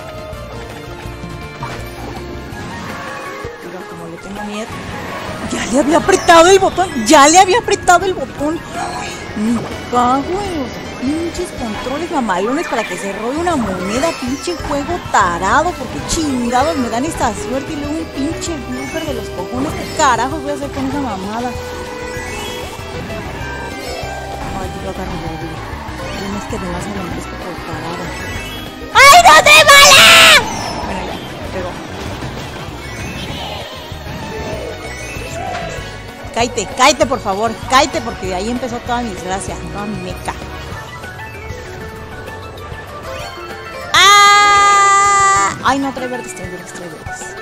Pero como le tengo miedo... ¡Ya le había apretado el botón! ¡Ya le había apretado el botón! ¡Me cago en los pinches controles mamalones para que se robe una moneda! ¡Pinche juego tarado! ¿Por qué chingados me dan esta suerte? Y luego un pinche blooper de los cojones. ¿Qué carajos voy a hacer con esa mamada? Ay, yo acá no lo digo. Es que además me lo merezco por parado. ¡Ay, no te mala! Bueno, ya, pegó. Cállate, cállate por favor, cállate porque de ahí empezó toda mi desgracia. No, meca. ¡Ah! Ay, no, trae verdes, trae verdes, trae verdes.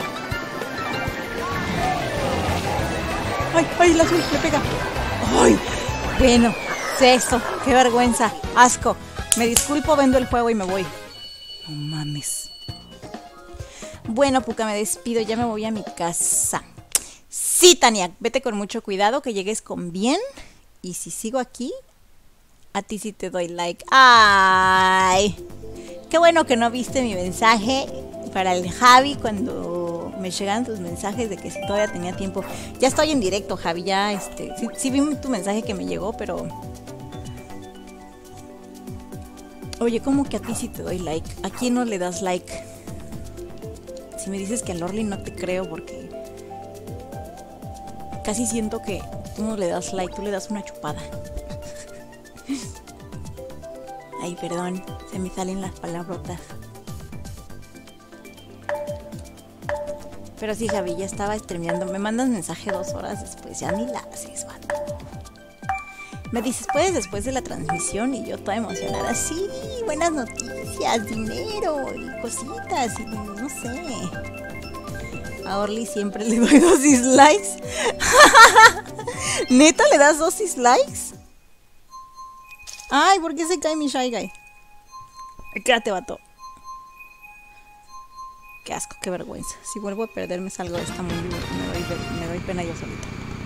Ay, ay, el azul le pega. Ay, bueno. Eso, qué vergüenza, asco. Me disculpo, vendo el juego y me voy. No mames. Bueno, Puka, me despido, ya me voy a mi casa. Sí, Tania, vete con mucho cuidado, que llegues con bien. Y si sigo aquí, a ti sí te doy like. ¡Ay! Qué bueno que no viste mi mensaje para el Javi cuando me llegaron tus mensajes de que si todavía tenía tiempo. Ya estoy en directo, Javi, ya sí vi tu mensaje que me llegó, pero... Oye, ¿cómo que a ti sí te doy like? ¿A quién no le das like? Si me dices que a Lorly no te creo porque... Casi siento que tú no le das like, tú le das una chupada. Ay, perdón, se me salen las palabrotas. Pero sí, Javi, ya estaba streameando. Me mandas mensaje 2 horas después, ya ni la haces, vato. Me dices, ¿puedes después de la transmisión? Y yo toda emocionada, sí, buenas noticias, dinero y cositas, y no sé. A Orly siempre le doy 2 dislikes. ¿Neta le das 2 dislikes? Ay, ¿por qué se cae mi Shy Guy? Quédate, vato. Qué asco, qué vergüenza. Si vuelvo a perderme salgo de esta mundo y me doy pena yo solita.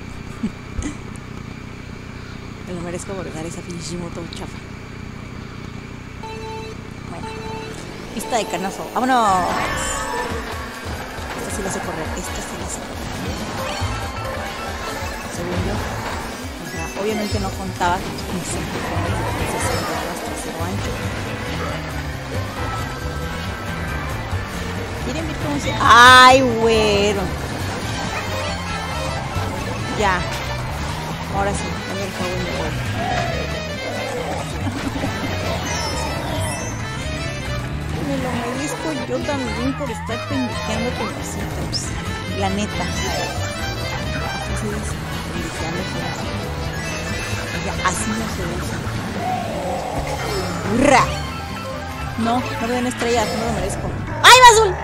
Me lo merezco por dar esa pinche moto chafa. Bueno, pista de canazo. ¡Vámonos! Esta sí la sé correr. Esta sí la sé correr. Según yo. O sea, obviamente no contaba con mis empujones de 60 grados trasero ancho. ¿Quieren ver cómo se...? ¡Ay, güero! Ya. Ahora sí, dame el juego y me voy. Me lo merezco yo también por estar pendejeando con los ítems. La neta. Así es, pendejeando con los ítems. Ya, así no se usa. ¡Hurra! No, no me den estrellas, no lo merezco. ¡Ay, va azul!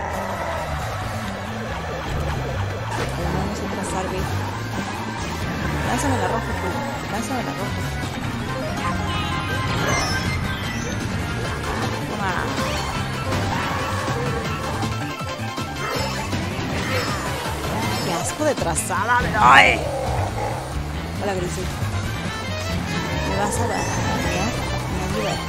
Vamos a pasar, güey. Lánzame la roja, tú. Lánzame la roja. Toma. Qué asco de trazada, pero... ¡Ay! Hola, Grisel. Me vas a dar, ¿ya? Me ayuda.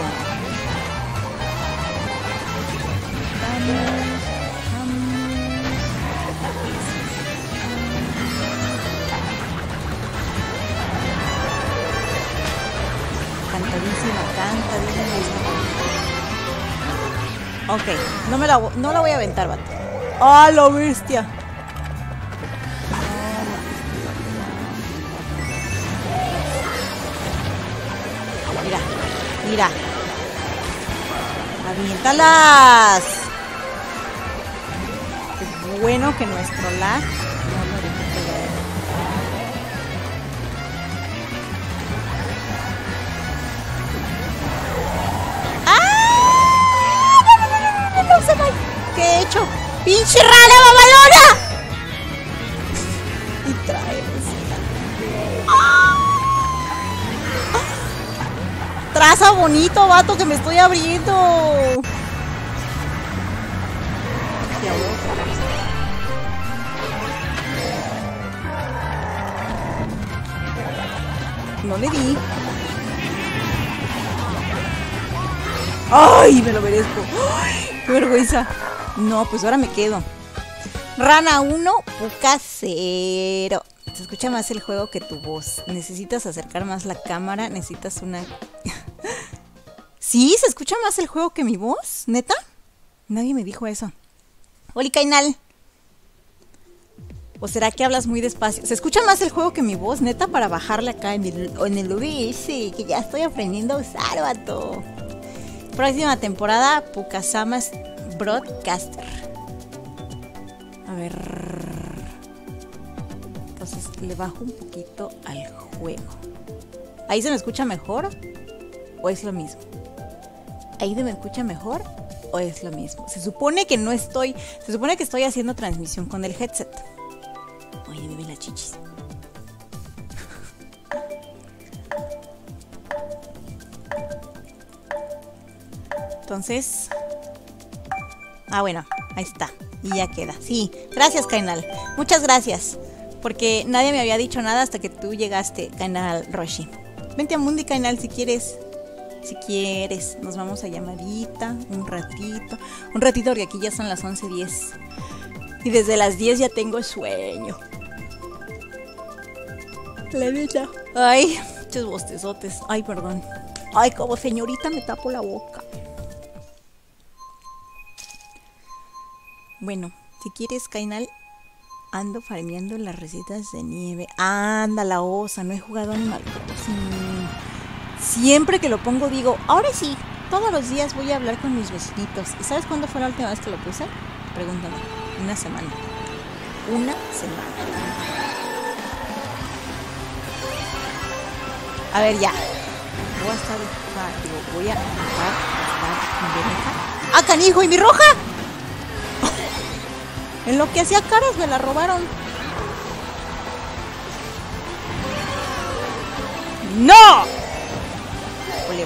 Cantadísima, cantadísima. Ok, no la voy a aventar, vato. ¡Ah, la bestia! Mira, mira. ¡Aviéntalas! Qué bueno que nuestro lag no lo dejó pegar. ¿Qué he hecho? ¡Pinche rana mamalona! Y trae traza bonito, vato, que me estoy abriendo. No le di. ¡Ay, me lo merezco! ¡Ay, qué vergüenza! No, pues ahora me quedo. Rana 1, Puka 0. Se escucha más el juego que tu voz. Necesitas acercar más la cámara. Necesitas una... ¿Sí? ¿Se escucha más el juego que mi voz? ¿Neta? Nadie me dijo eso. Oli, Kainal. ¿O será que hablas muy despacio? ¿Se escucha más el juego que mi voz? Neta, para bajarle acá en el OBS, que ya estoy aprendiendo a usar, vato. Próxima temporada, Pukasamas Broadcaster. A ver. Entonces le bajo un poquito al juego. ¿Ahí se me escucha mejor? ¿O es lo mismo? ¿Ahí se me escucha mejor? ¿O es lo mismo? Se supone que no estoy... Se supone que estoy haciendo transmisión con el headset. Oye, me ven las chichis. Entonces... Ah, bueno, ahí está. Y ya queda. Sí, gracias, Kainal. Muchas gracias. Porque nadie me había dicho nada hasta que tú llegaste, Kainal Roshi. Vente a Mundi, Kainal, si quieres. Si quieres. Nos vamos a llamadita un ratito. Un ratito porque aquí ya son las 11:10. Y desde las 10 ya tengo sueño. La neta. Ay, muchos bostezotes. Ay, perdón. Ay, como señorita me tapo la boca. Bueno, si quieres, Kainal, ando farmeando las recetas de nieve. Anda, la osa, no he jugado Animal Crossing. Siempre que lo pongo digo, ahora sí, todos los días voy a hablar con mis vecinitos. ¿Y sabes cuándo fue la última vez que lo puse? Pregúntame. Una semana. Una semana. A ver, ya. Voy a estar... voy a estar en Veneca. ¡Ah, canijo! ¿Y mi roja? En lo que hacía caras me la robaron. ¡No! Ole,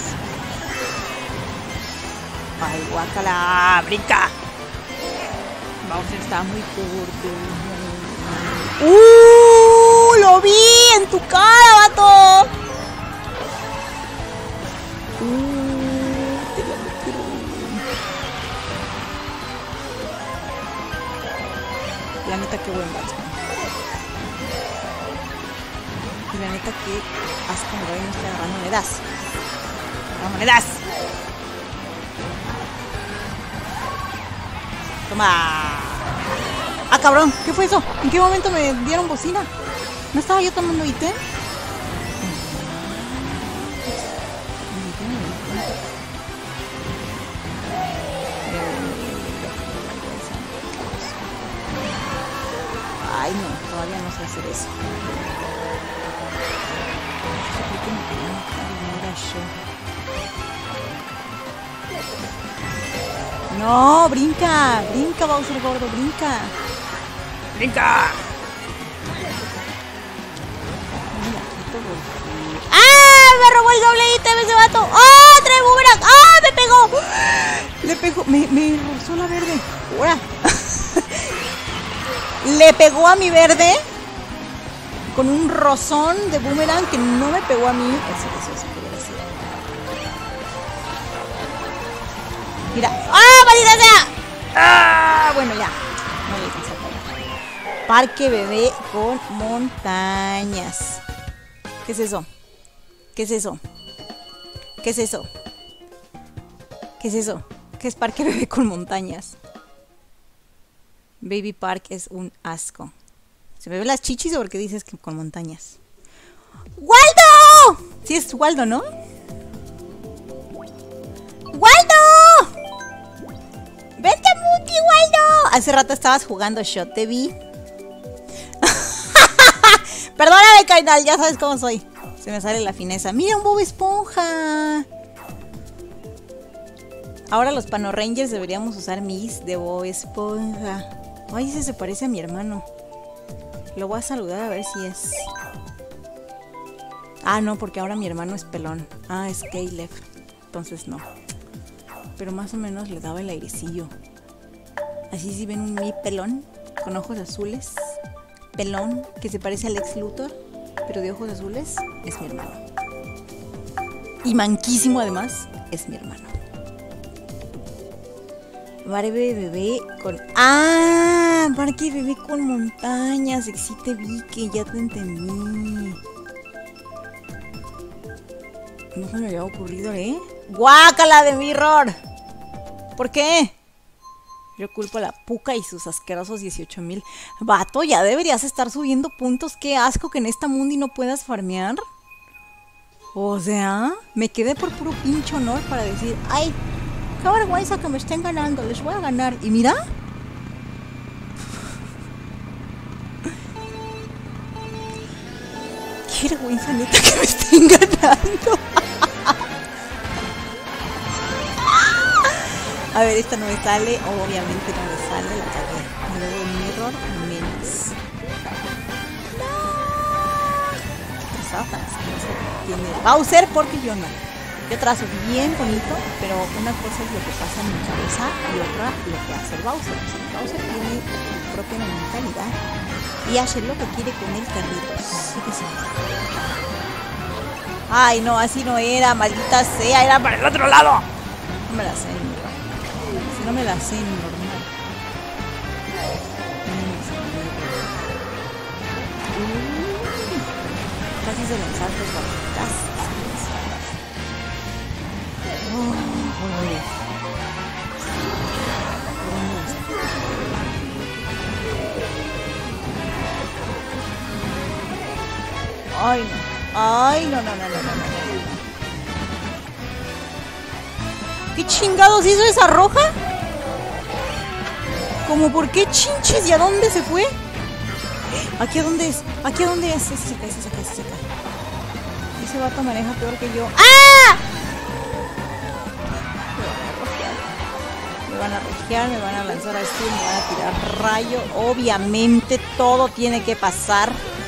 ¡ay, guácala! ¡Brinca! Bowser está muy corto. ¡Lo vi en tu cara, vato! Te lo metieron. La neta, qué buen Batman. Y la neta, que hasta me voy no estoy agarrando monedas. ¡Agarra monedas! ¡Toma! ¡Ah, cabrón! ¿Qué fue eso? ¿En qué momento me dieron bocina? ¿No estaba yo tomando ítem? Ay, no, todavía no sé hacer eso. Creo que me quería matar y no era yo. No, brinca, brinca, Bowser gordo, brinca. ¡Brinca! ¡Ah! Me robó el doble ítem ese vato. ¡Ah! ¡Trae boomerang! ¡Ah! ¡Me pegó! Le pegó, me rozó la verde. ¡Ahora! Le pegó a mi verde con un rozón de boomerang que no me pegó a mí. Eso quería decir. Mira. ¡Ah, maldita sea! ¡Ah! Bueno, ya. No le alcanzó a pegar. Parque bebé con montañas. ¿Qué es eso? ¿Qué es eso? ¿Qué es eso? ¿Qué es eso? ¿Qué es parque bebé con montañas? Baby Park es un asco. ¿Se me ven las chichis o porque dices que con montañas? ¡Waldo! Sí es Waldo, ¿no? ¡Waldo! ¡Vete a Muti, Waldo! Hace rato estabas jugando Shot, te vi. Perdóname, Kainal, ya sabes cómo soy. Se me sale la fineza. ¡Mira, un Bob Esponja! Ahora los Pano Rangers deberíamos usar mis de Bob Esponja. Ay, ese se parece a mi hermano. Lo voy a saludar a ver si es... Ah, no, porque ahora mi hermano es pelón. Ah, es Caleb. Entonces no. Pero más o menos le daba el airecillo. Así si ven un mi pelón con ojos azules. Pelón, que se parece a Lex Luthor, pero de ojos azules, es mi hermano. Y manquísimo además, es mi hermano. Barbie bebé con... ¡Ah! Barbie bebé con montañas. Sí te vi, que ya te entendí. No se me había ocurrido, ¿eh? ¡Guácala de Mirror! ¿Por qué? Yo culpo a la Puca y sus asquerosos 18,000. Vato, ya deberías estar subiendo puntos. Qué asco que en esta mundi no puedas farmear. O sea, me quedé por puro pinche honor para decir, ay, qué vergüenza que me estén ganando, les voy a ganar. Y mira. Qué vergüenza neta que me estén ganando. A ver, esta no me sale, obviamente no me sale la carrera. Y luego el Mirror menos. Tiene Bowser porque yo no. Yo trazo bien bonito, pero una cosa es lo que pasa en mi cabeza y otra lo que hace el Bowser. O sea, el Bowser tiene su propia mentalidad y hace lo que quiere con el carrito. Sí que sí. Ay, no, así no era, maldita sea, era para el otro lado. No me la sé, si no me la sé, normal. Casi se lanzar tus bolitas. Ay, no. Ay, no. ¿Qué chingados hizo esa roja? ¿Cómo por qué chinches? ¿Y a dónde se fue? ¿Aquí a dónde es? ¿Aquí a dónde es? Se saca. Ese vato maneja peor que yo. ¡Ah! Me van a rojear, me van a lanzar así, me van a tirar rayo. Obviamente todo tiene que pasar.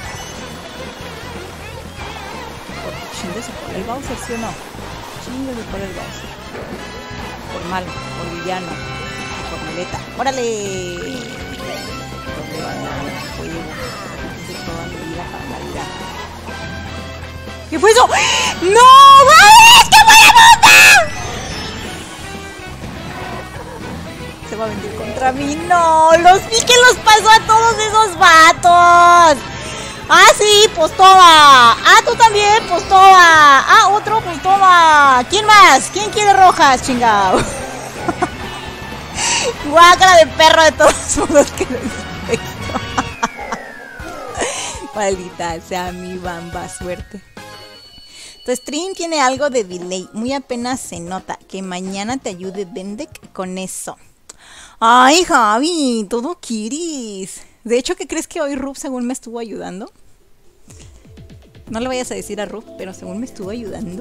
Chinguese por el Bowser, ¿sí o no? Chinguese por el Bowser. Por malo, por villano, por muleta. ¡Órale! ¿Dónde van a dar juego? Hice toda mi vida para la vida. ¿Qué fue eso? ¡No! ¡Vale! ¡Qué buena puta! Se va a venir contra mí. ¡No! ¡Los vi que los pasó a todos esos vatos! ¡Ah, sí! ¡Pues toma! ¡Ah, tú también! ¡Pues toma! ¡Ah, otro! ¡Pues toma! ¿Quién más? ¿Quién quiere rojas, chingado? Guácala de perro de todos modos que respecto. Maldita sea mi bamba, suerte. Tu stream tiene algo de delay, muy apenas se nota. Que mañana te ayude Vendek con eso. Ay, Javi, todo kiris. De hecho, ¿qué crees que hoy Rub según me estuvo ayudando? No le vayas a decir a Rub, pero según me estuvo ayudando.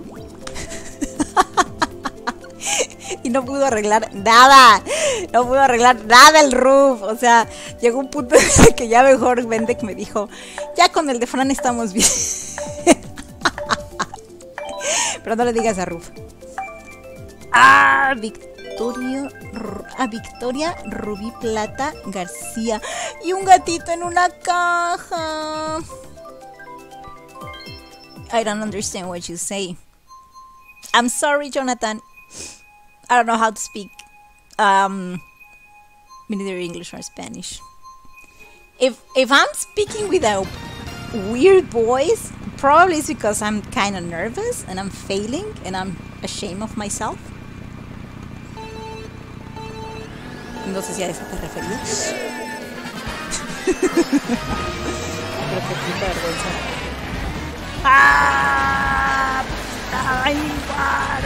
Y no pudo arreglar nada. No pudo arreglar nada el Rub. O sea, llegó un punto en que ya mejor Vendek me dijo, ya con el de Fran estamos bien. Pero no le digas a Rub. Ah, Victoria Rubí Plata García. Y un gatito en una caja. I don't understand what you say. I'm sorry, Jonathan. I don't know how to speak neither English or Spanish. If I'm speaking with a weird voice, probably it's because I'm kind of nervous and I'm failing and I'm ashamed of myself. No sé si a eso te referías. Creo que puta vergüenza. ¡Ah! Está igual.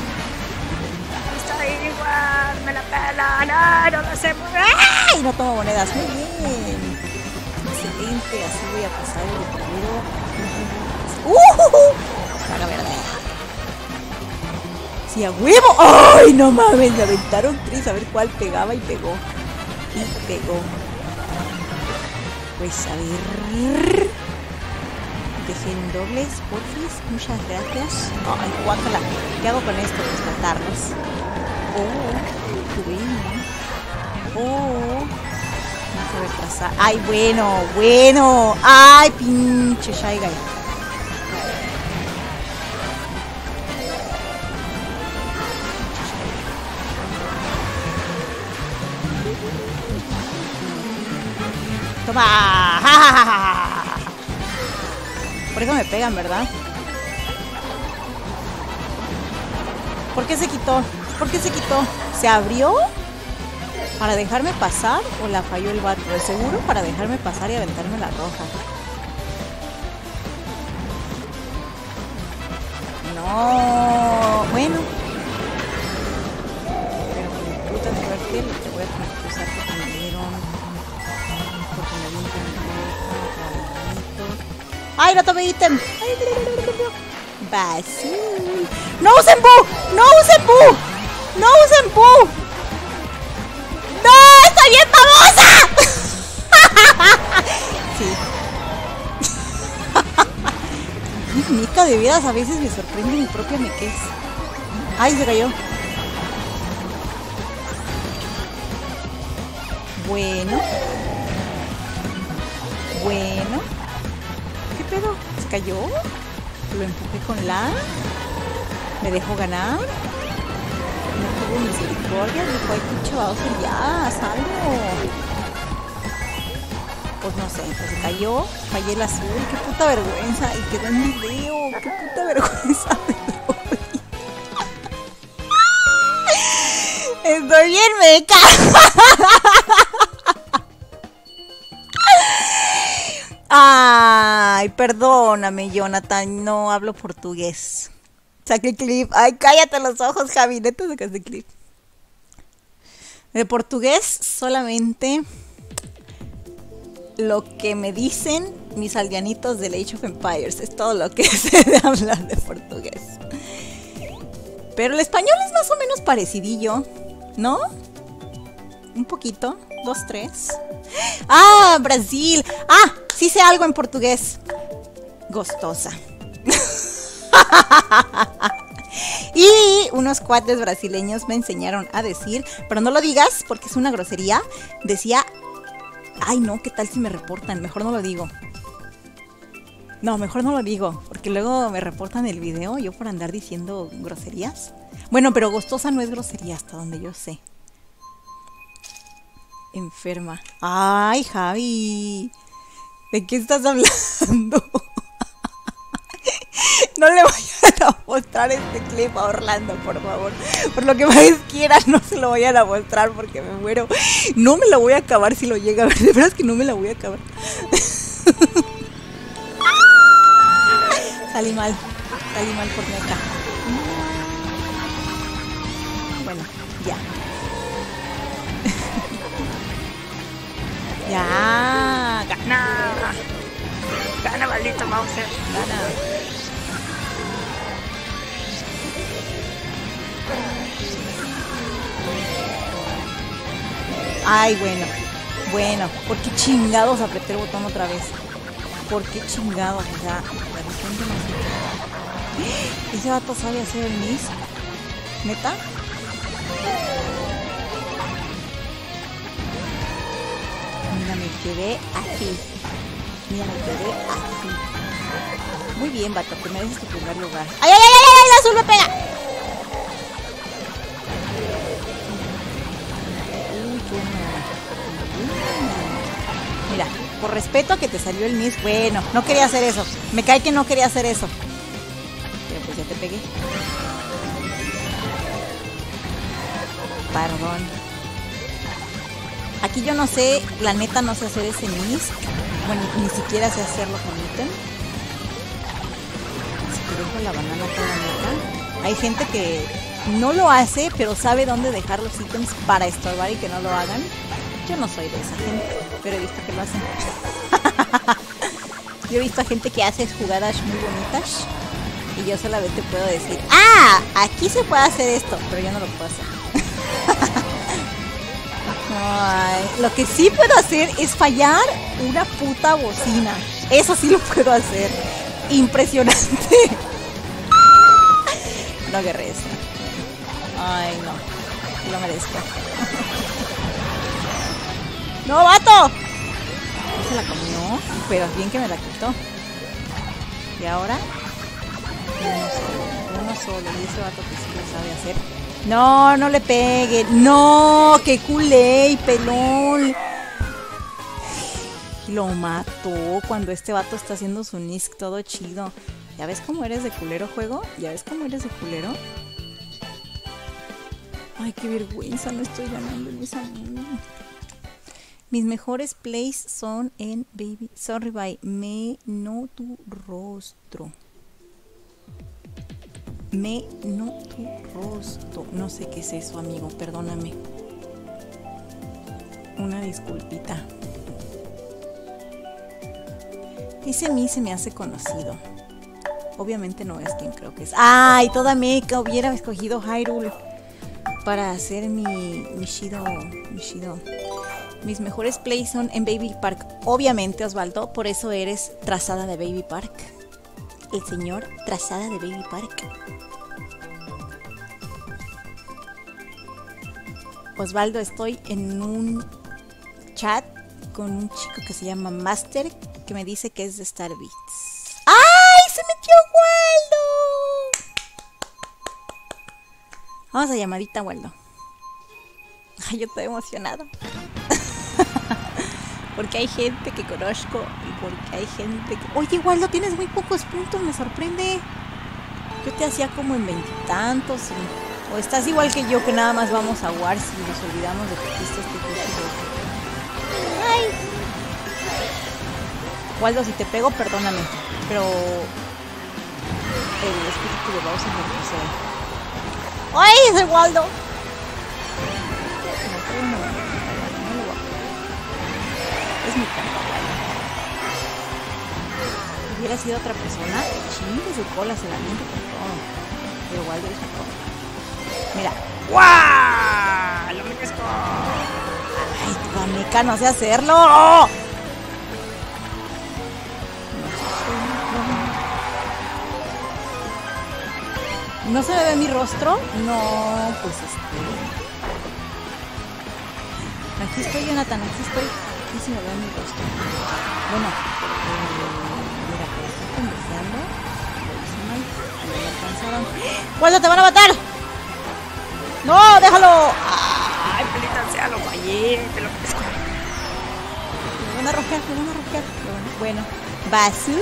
Está igual. Me la pelan. ¡Ah! No lo hacemos. ¡Ah! Y no tomo monedas. Muy bien. Excelente. Así voy a pasar el primero. Saga verde. Sí, a huevo. ¡Ay, no mames! Me aventaron 3 a ver cuál pegaba y pegó. Y pegó. Pues a ver. Dejen dobles, porfis. Muchas gracias. Ay, guácala. ¿Qué hago con esto? Pues matarlos. Oh, qué bueno. Oh. No se retrasa. Ay, bueno. Ay, pinche Shy Guy. ¡Ah! Por eso me pegan, ¿verdad? ¿Por qué se quitó? ¿Por qué se quitó? ¿Se abrió para dejarme pasar o la falló el vato? De seguro para dejarme pasar y aventarme la roja. No, bueno. Pero con mi puta suerte te voy a tener que usar porque me dieron. Porque me dio un canto. ¡Ay, no tomé ítem! Basul. ¡No usen Bu! ¡No usen Bu! ¡No usen Bu! ¡No! ¡Estoy bien famosa! Sí. Mica, de veras, a veces me sorprende mi propia mequez. ¡Ay, se cayó! Bueno. Bueno. ¿Qué pedo? ¿Se cayó? Lo empujé con la... ¿Me dejó ganar? No tuvo misericordia. Dijo, ay, pinche Bowser, ya, salvo. Pues no sé, pues se cayó, fallé el azul, qué puta vergüenza, y quedó en video, qué puta vergüenza me doy. Estoy bien meca. Ay, perdóname, Jonathan, no hablo portugués. Saqué clip. Ay, cállate los ojos, Javi, neta sacaste clip. De portugués solamente lo que me dicen mis aldeanitos del Age of Empires. Es todo lo que sé de hablar de portugués. Pero el español es más o menos parecidillo, ¿no? Un poquito. 2, 3. ¡Ah! Brasil. ¡Ah! Sí sé algo en portugués. Gostosa. Y unos cuates brasileños me enseñaron a decir, pero no lo digas porque es una grosería. Decía... Ay, no, ¿qué tal si me reportan? Mejor no lo digo. No, mejor no lo digo, porque luego me reportan el video yo por andar diciendo groserías. Bueno, pero gostosa no es grosería hasta donde yo sé. Enferma. Ay, Javi. ¿De qué estás hablando? No le vayan a mostrar este clip a Orlando, por favor. Por lo que más quieran, no se lo vayan a mostrar porque me muero. No me la voy a acabar si lo llega a ver. De verdad es que no me la voy a acabar. Salí mal por neta. Bueno, ya. Ya. Gana. Gana, maldito Bowser. Gana. Ay, bueno, ¿por qué chingados apreté el botón otra vez? ¿Por qué chingados? O sea, de repente no sé. ¿Ese vato sabe hacer el miss? ¿Neta? Mira, me quedé así. Mira, me quedé así. Muy bien, vato, te mereces tu primer lugar. ¡Ay, ay, ay, ay! ¡El azul me pega! Mira, por respeto a que te salió el miss. Bueno, no quería hacer eso. Me cae que no quería hacer eso. Pero pues ya te pegué. Perdón. Aquí yo no sé, la neta no sé hacer ese miss. Bueno, ni siquiera sé hacerlo con ítem. Si te dejo la banana toda neta. Hay gente que no lo hace, pero sabe dónde dejar los ítems para estorbar y que no lo hagan. Yo no soy de esa gente, pero he visto que lo hacen. Yo he visto a gente que hace jugadas muy bonitas y yo solamente puedo decir, ¡ah! Aquí se puede hacer esto, pero yo no lo puedo hacer. Ay, lo que sí puedo hacer es fallar una puta bocina. Eso sí lo puedo hacer. Impresionante. No agarré eso. Ay, no. Lo merezco. ¡No, vato! Se la comió, pero bien que me la quitó. Y ahora, uno solo. Y ese vato que sí lo sabe hacer. No, no le pegue. No, que culé y pelón. Casi lo mato cuando este vato está haciendo su Nisk todo chido. ¿Ya ves cómo eres de culero, juego? ¿Ya ves cómo eres de culero? Ay, qué vergüenza, no estoy ganando en esa... Mis mejores plays son en Baby... Sorry, bye. Me no tu rostro. Me no tu rostro. No sé qué es eso, amigo, perdóname. Una disculpita. Ese mí se me hace conocido. Obviamente no es quien creo que es. ¡Ay! Toda meca hubiera escogido Hyrule para hacer mi Shido. Mis mejores plays son en Baby Park. Obviamente, Osvaldo, por eso eres trazada de Baby Park. El señor trazada de Baby Park. Osvaldo, estoy en un chat con un chico que se llama Master, que me dice que es de Starbits. ¡Ay! ¡Se metió Waldo! Vamos a llamadita, Waldo. Ay, yo estoy emocionada. Porque hay gente que conozco y porque hay gente que... Oye, Waldo, tienes muy pocos puntos, me sorprende. Yo te hacía como en veintitantos. O estás igual que yo, que nada más vamos a Wars y nos olvidamos de que existe este juego. ¡Ay! Waldo, si te pego, perdóname. Pero... el espíritu de Bowser me posee. ¡Ay, es el Waldo! Es mi compa. Si hubiera sido otra persona, chingue su cola, se la miente con todo. Pero Waldo es mi compa. Mira. ¡Guau! ¡Lo merezco! ¡Ay, tu amiga, no sé hacerlo! ¿No se me ve mi rostro? No, pues aquí estoy, Jonathan, aquí estoy. Aquí se me ve mi rostro. Bueno, mira, pero estoy conversando. Me alcanzaron. ¡Waldo, te van a matar! ¡No, déjalo! ¡Ay, pelita sea, lo fallé! Te lo merezco. Me van a rojear. Bueno, basú.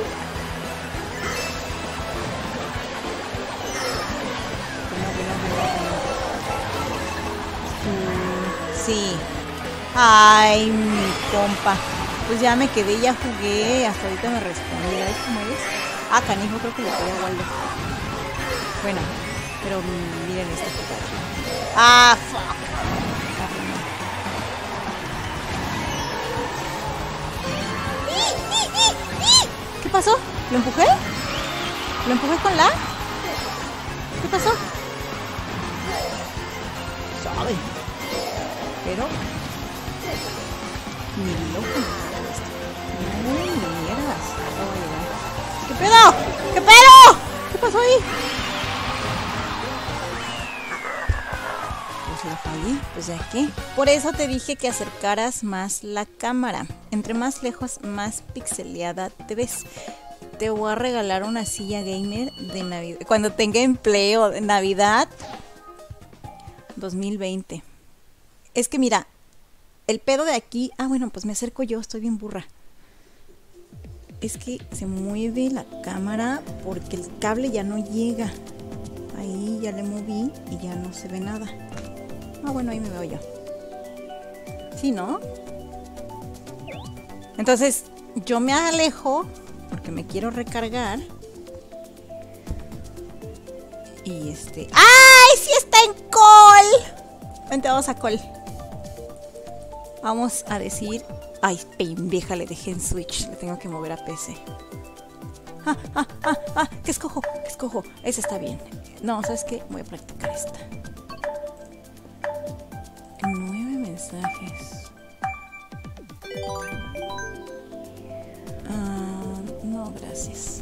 Sí. Ay, mi compa. Pues ya me quedé, ya jugué. Hasta ahorita me respondí. ¿Ay, cómo es? Ah, canijo, creo que le pegué a Waldo. Bueno, pero miren esta jugada. Ah, fuck. ¿Qué pasó? ¿Lo empujé? ¿Lo empujé con la? ¿Qué pasó? Sabe. Pero ni loco. No, ni mierdas. ¿Qué pedo? ¿Qué pedo? ¿Qué pasó ahí? Pues la fallé, pues ya qué. Por eso te dije que acercaras más la cámara. Entre más lejos, más pixeleada te ves. Te voy a regalar una silla gamer de Navidad. Cuando tenga empleo de Navidad 2020. Es que mira, el pedo de aquí... Ah, bueno, pues me acerco yo, estoy bien burra. Es que se mueve la cámara porque el cable ya no llega. Ahí ya le moví y ya no se ve nada. Ah, bueno, ahí me veo yo. Sí, ¿no? Entonces, yo me alejo porque me quiero recargar. Y ¡ay! ¡Sí está en call! Vente, vamos a call. Vamos a decir... Ay, pendeja, le dejé en Switch. Le tengo que mover a PC. ¿Qué escojo? ¿Qué escojo? Esa está bien. No, ¿sabes qué? Voy a practicar esta. 9 mensajes. No, gracias.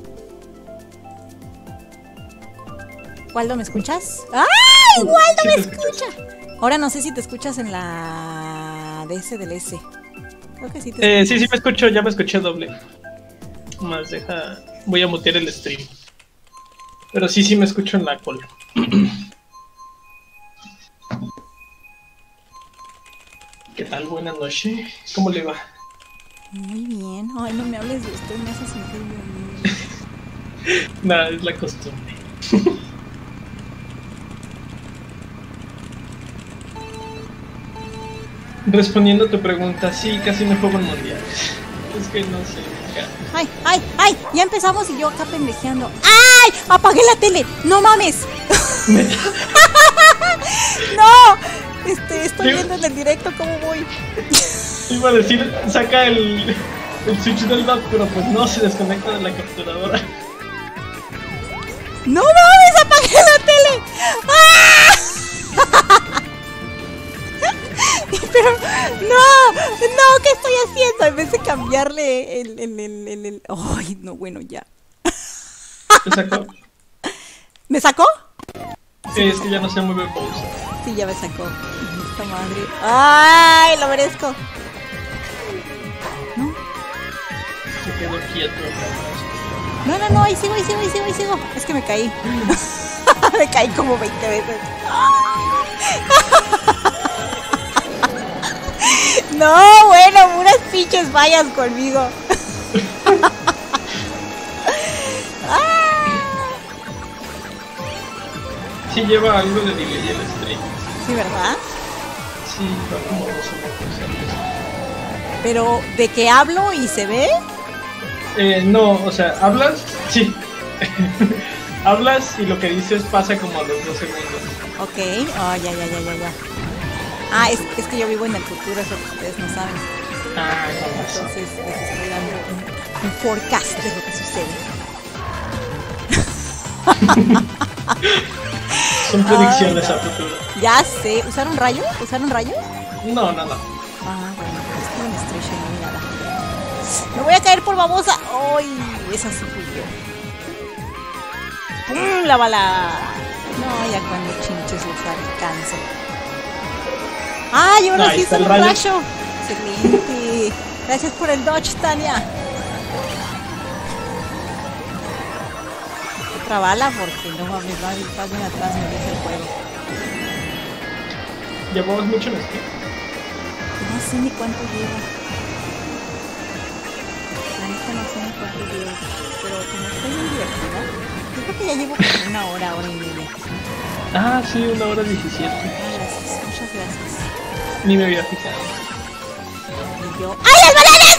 Waldo, ¿me escuchas? ¡Ay! Waldo, me escucha. Ahora no sé si te escuchas en la DS del S. Creo que sí te sí me escucho, ya me escuché doble. Más deja... Voy a mutear el stream. Pero sí me escucho en la call. ¿Qué tal? Buenas noches. ¿Cómo le va? Muy bien. Ay, no me hables de esto, me hace sentir bien. Nada, es la costumbre. Respondiendo a tu pregunta, sí, casi no juego en mundiales. Es que no sé. Ay, ay, ay, ya empezamos y yo acá pendejeando. ¡Ay! ¡Apagué la tele! ¡No mames! ¡No! Estoy viendo en el directo cómo voy. Iba a decir, saca el switch del dock, pero pues no, se desconecta de la capturadora. ¡No mames! ¡Apagué la tele! ¡Ah! Pero, no, ¿qué estoy haciendo? En vez de cambiarle el... Ay, no, bueno, ya. ¿Te sacó? ¿Me sacó? Sí, es que ya no sé muy bien pausa. Sí, ya me sacó. Esta madre. ¡Ay, lo merezco! ¿No? Se quedó quieto. No, ahí sigo. Es que me caí. Me caí como 20 veces. No, bueno, unas pinches fallas conmigo. Sí lleva algo de delay el stream. Sí, ¿verdad? Sí, va como 2 o 3. Pero, ¿de qué hablo y se ve? No, o sea, hablas, sí. Hablas y lo que dices pasa como a los 2 segundos. Ok, oh, ya. Ah, es que yo vivo en el futuro, eso que ustedes no saben. Ah, con razón. Entonces les estoy dando un forecast de lo que sucede. Son predicciones a futuro. Ya sé, ¿usaron rayos? No. Ah, bueno, estoy en estrella y no hay nada. Me voy a caer por babosa. ¡Ay! Esa sí fui yo. ¡Pum! La bala. No, ya cuando chinches los alcanzo. ¡Ay! Ahora sí son un rayo. Excelente. Gracias por el dodge, Tania. Otra bala porque no mames, va bien atrás, me deja el juego. ¿Llevamos mucho en esto? No sé ni cuánto lleva. La neta no sé ni cuánto lleva. Pero como estoy muy divertida, yo creo que ya llevo como una hora y media. Ah, sí, 1:17. Gracias, muchas gracias. Ni me había fijado. Y yo... ¡Ay, las bananas!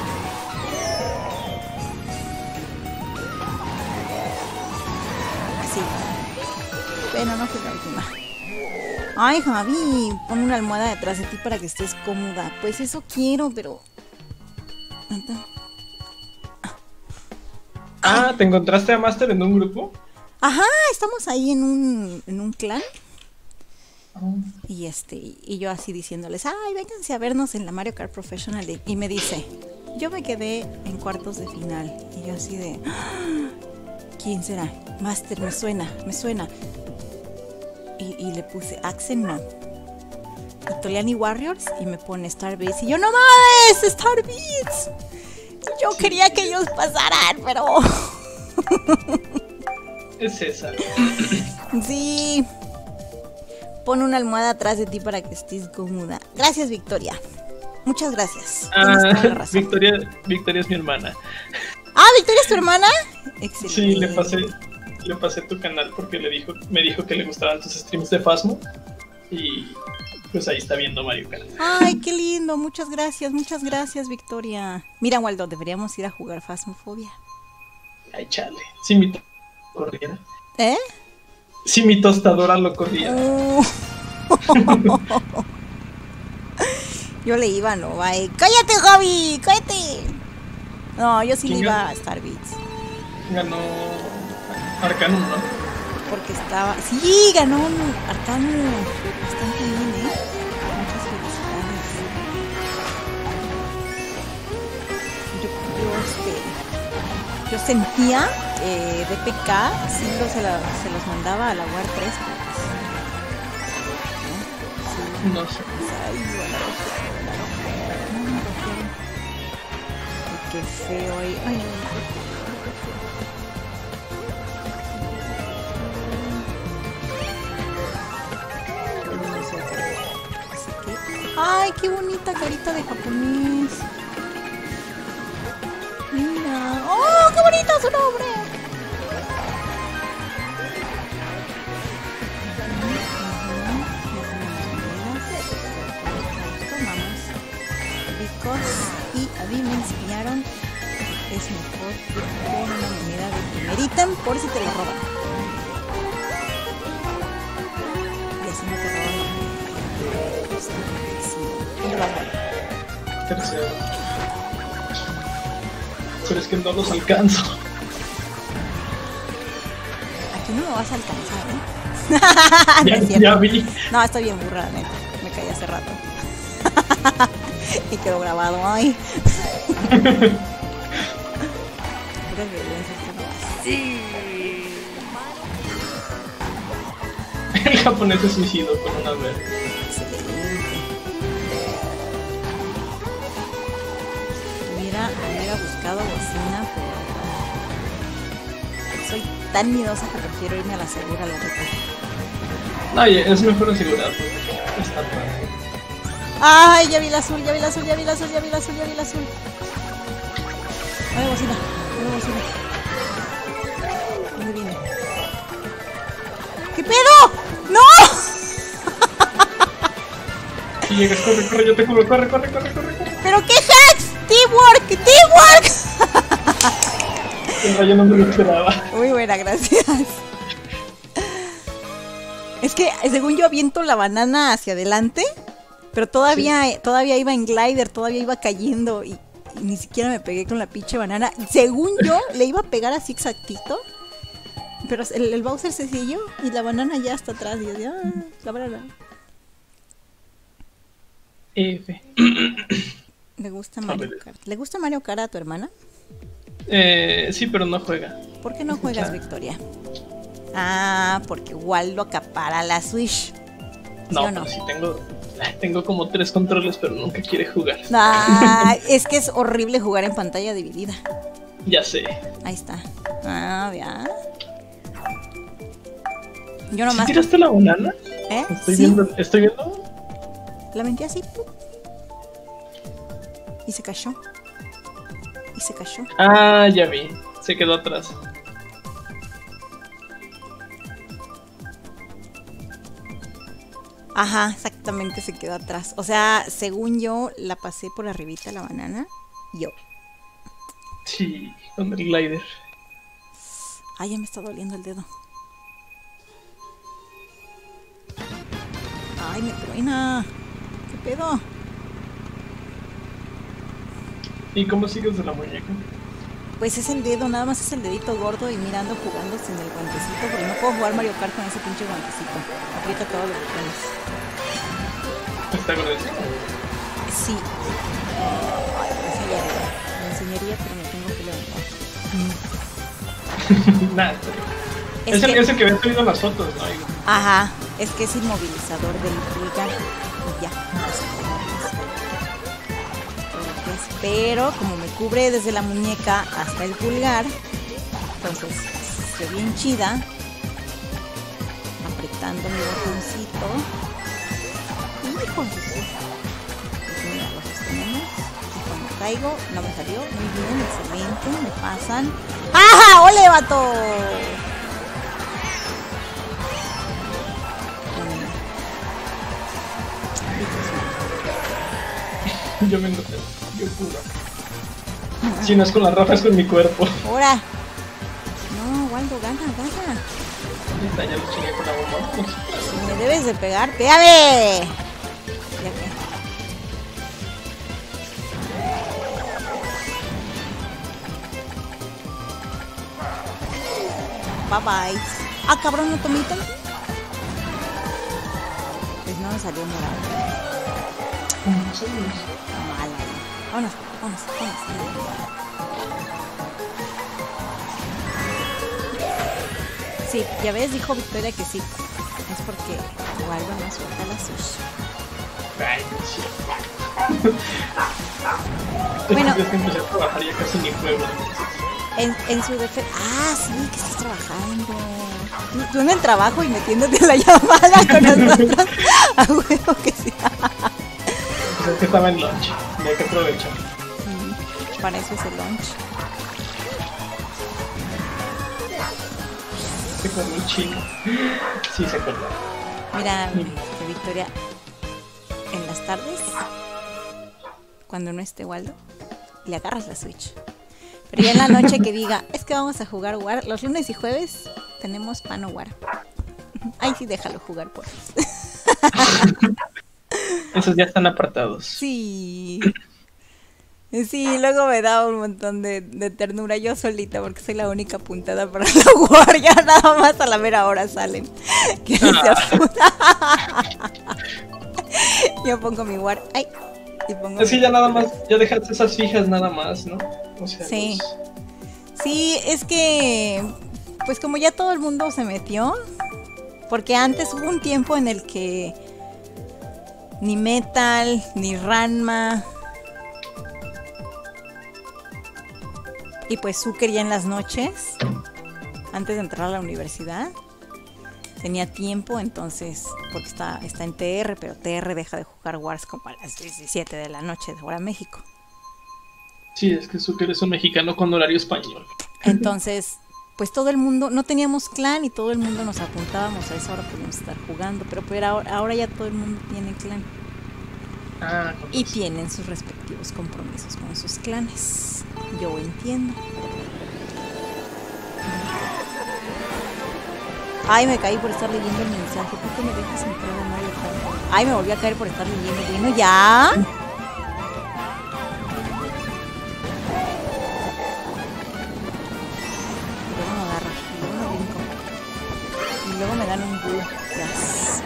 Sí. Bueno, no fue la última. Ay, Javi, pon una almohada detrás de ti para que estés cómoda. Pues eso quiero, pero... Ah, ¿te encontraste a Master en un grupo? Ajá, estamos ahí en un clan. Y yo así diciéndoles, ay, vénganse a vernos en la Mario Kart Professional League. Y me dice, yo me quedé en cuartos de final. Y yo así de, ¿quién será? Master, me suena. Y le puse Accent no. Y Toliani Warriors y me pone Starbeats. Y yo, no mames, Starbeats. Yo quería que ellos pasaran, pero... Es esa. Sí. Pon una almohada atrás de ti para que estés cómoda. Gracias, Victoria. Muchas gracias. Victoria es mi hermana. Ah, ¿Victoria es tu hermana? Excelente. Sí, le pasé tu canal porque me dijo que le gustaban tus streams de Phasmo. Y pues ahí está viendo Mario Kart. Ay, qué lindo. Muchas gracias, Victoria. Mira, Waldo, deberíamos ir a jugar Phasmophobia. Ay, chale. Si mi corriera. ¿Eh? Si mi tostadora lo corriera. Yo le iba, no, bye. ¡Cállate, Javi! ¡Cállate! No, yo sí le iba a Starbeats. Ganó Arcanum, ¿no? Porque estaba... Sí, ganó Arcanum. Bastante bien, ¿eh? Muchas felicidades. Yo sentía que DPK sí se los mandaba a la War 3. ¿No? Sí. No sé. Ay, bueno, no me rojearon. Qué feo ahí. Ay, Así que... Ay, qué bonita carita de japonés. su nombre! Tomamos ricos y a mí me enseñaron es mejor ir con una moneda de primer ítem por si te la roban. Y así no te roban. ¿Dónde vas, Mario? Tercero. Pero es que no los alcanzo. Aquí no me vas a alcanzar, ¿eh? No es cierto. Ya vi. No, estoy bien burra, neta. Me caí hace rato. Y quedó grabado ahí. Sí. El japonés se suicidó con una verde. Hubiera buscado bocina, pero soy tan miedosa que prefiero irme a la segura, la neta. No, es mejor asegurar porque está raro. Ay, ya vi el azul, ya vi el azul, ya vi el azul, ya vi el azul, ya vi el azul. Ay, bocina, ay, bocina. ¿Dónde viene? ¿Qué pedo? ¡No! Si llegas, corre, yo te juro, corre. ¿Pero qué hacks? ¡Teamwork! El rayo no me lo esperaba. Muy buena, gracias. Es que según yo aviento la banana hacia adelante, pero todavía iba en glider, todavía iba cayendo y ni siquiera me pegué con la pinche banana. Según yo le iba a pegar así exactito, pero el Bowser se siguió y la banana ya está atrás. Y yo decía, la banana. F. ¿Le gusta Mario Kart? ¿Le gusta Mario Kart a tu hermana? Sí, pero no juega. ¿Por qué no juegas, Victoria? Ah, porque Waldo acapara la Switch. No, ¿Sí o no? pero sí tengo como 3 controles, pero nunca quiere jugar. Ah, es que es horrible jugar en pantalla dividida. Ya sé. Ahí está. Ah, ya. Yo ¿Sí nomás. tiraste la banana? ¿Eh? Estoy Sí. viendo. La metí así. ¡Pum! Y se cayó. Ah, ya vi. Se quedó atrás. Ajá, exactamente, se quedó atrás. O sea, según yo, la pasé por arribita la banana. Yo. Sí, con el glider. Ay, ya me está doliendo el dedo. Ay, me truena. ¿Qué pedo? ¿Y cómo sigues de la muñeca? Pues es el dedo, nada más es el dedito gordo y mirando, jugando sin el guantecito, porque no puedo jugar Mario Kart con ese pinche guantecito. Aprieta todos los botones. ¿Está grueso? Sí. Ay, esa ya era. Me enseñaría, pero me tengo que levantar. Nada, es el que había subido las fotos, ¿no? Ajá, es que es inmovilizador del pulgar y ya. Pero como me cubre desde la muñeca hasta el pulgar, entonces estoy bien chida, apretando mi botoncito. Hijo de su. Pues mira, lo sostenemos y cuando caigo, no me salió, muy bien, excelente, me pasan. ¡Ajá! ¡Ole, vato! Yo me encontré. Yo puro. Si no es con la roja, es con mi cuerpo. ¡Ahora! No, Waldo, gana. Ya lo chingué con la bomba. Si me debes de pegar, ¡pégame! Ya que. Bye bye. Ah, cabrón, ¿no tomito? Pues no me salió morado. Mal ahí. Vámonos. Sí, ya ves, dijo Victoria que sí. Es porque Waldo no suelta la sushi. Ay, sí. Bueno. Desde que empecé a trabajar ya casi ni juego. En su defensa. Ah, sí, que estás trabajando. Tú en el trabajo y metiéndote la llamada con nosotros. A huevo que sí. Pues es que estaba en lunch. Hay que aprovechar. Para eso es el lunch. Se con un chino. Sí, se acuerda. Mira, Victoria, en las tardes, cuando no esté Waldo, le agarras la Switch. Pero ya en la noche que diga, es que vamos a jugar War, los lunes y jueves tenemos Pano War. Ay, sí, déjalo jugar, por favor. Esos ya están apartados. Sí. Sí, luego me da un montón de ternura yo solita porque soy la única apuntada para la War. Ya nada más a la mera hora salen. Que se apunta. Yo pongo mi War. Ay. Y pongo Es que ya nada más, ya dejaste esas fijas nada más, ¿no? O sea, sí. Sí, es que pues como ya todo el mundo se metió, porque antes hubo un tiempo en el que ni Metal, ni Ranma, y pues Zucker ya en las noches, antes de entrar a la universidad, tenía tiempo, entonces, porque está en TR, pero TR deja de jugar Wars como a las 17 de la noche de hora México. Sí, es que Zucker es un mexicano con horario español. Entonces, pues todo el mundo, no teníamos clan y todo el mundo nos apuntábamos a esa hora, podíamos estar jugando, pero ahora ya todo el mundo tiene clan. Y tienen sus respectivos compromisos con sus clanes. Yo entiendo. Ay, me caí por estar leyendo el mensaje. ¿Por qué me dejas entrar a Mario Kart? Ay, me volví a caer por estar leyendo. Bueno, ya. Luego me agarro, luego me brinco. Y luego me dan un bug. Yes.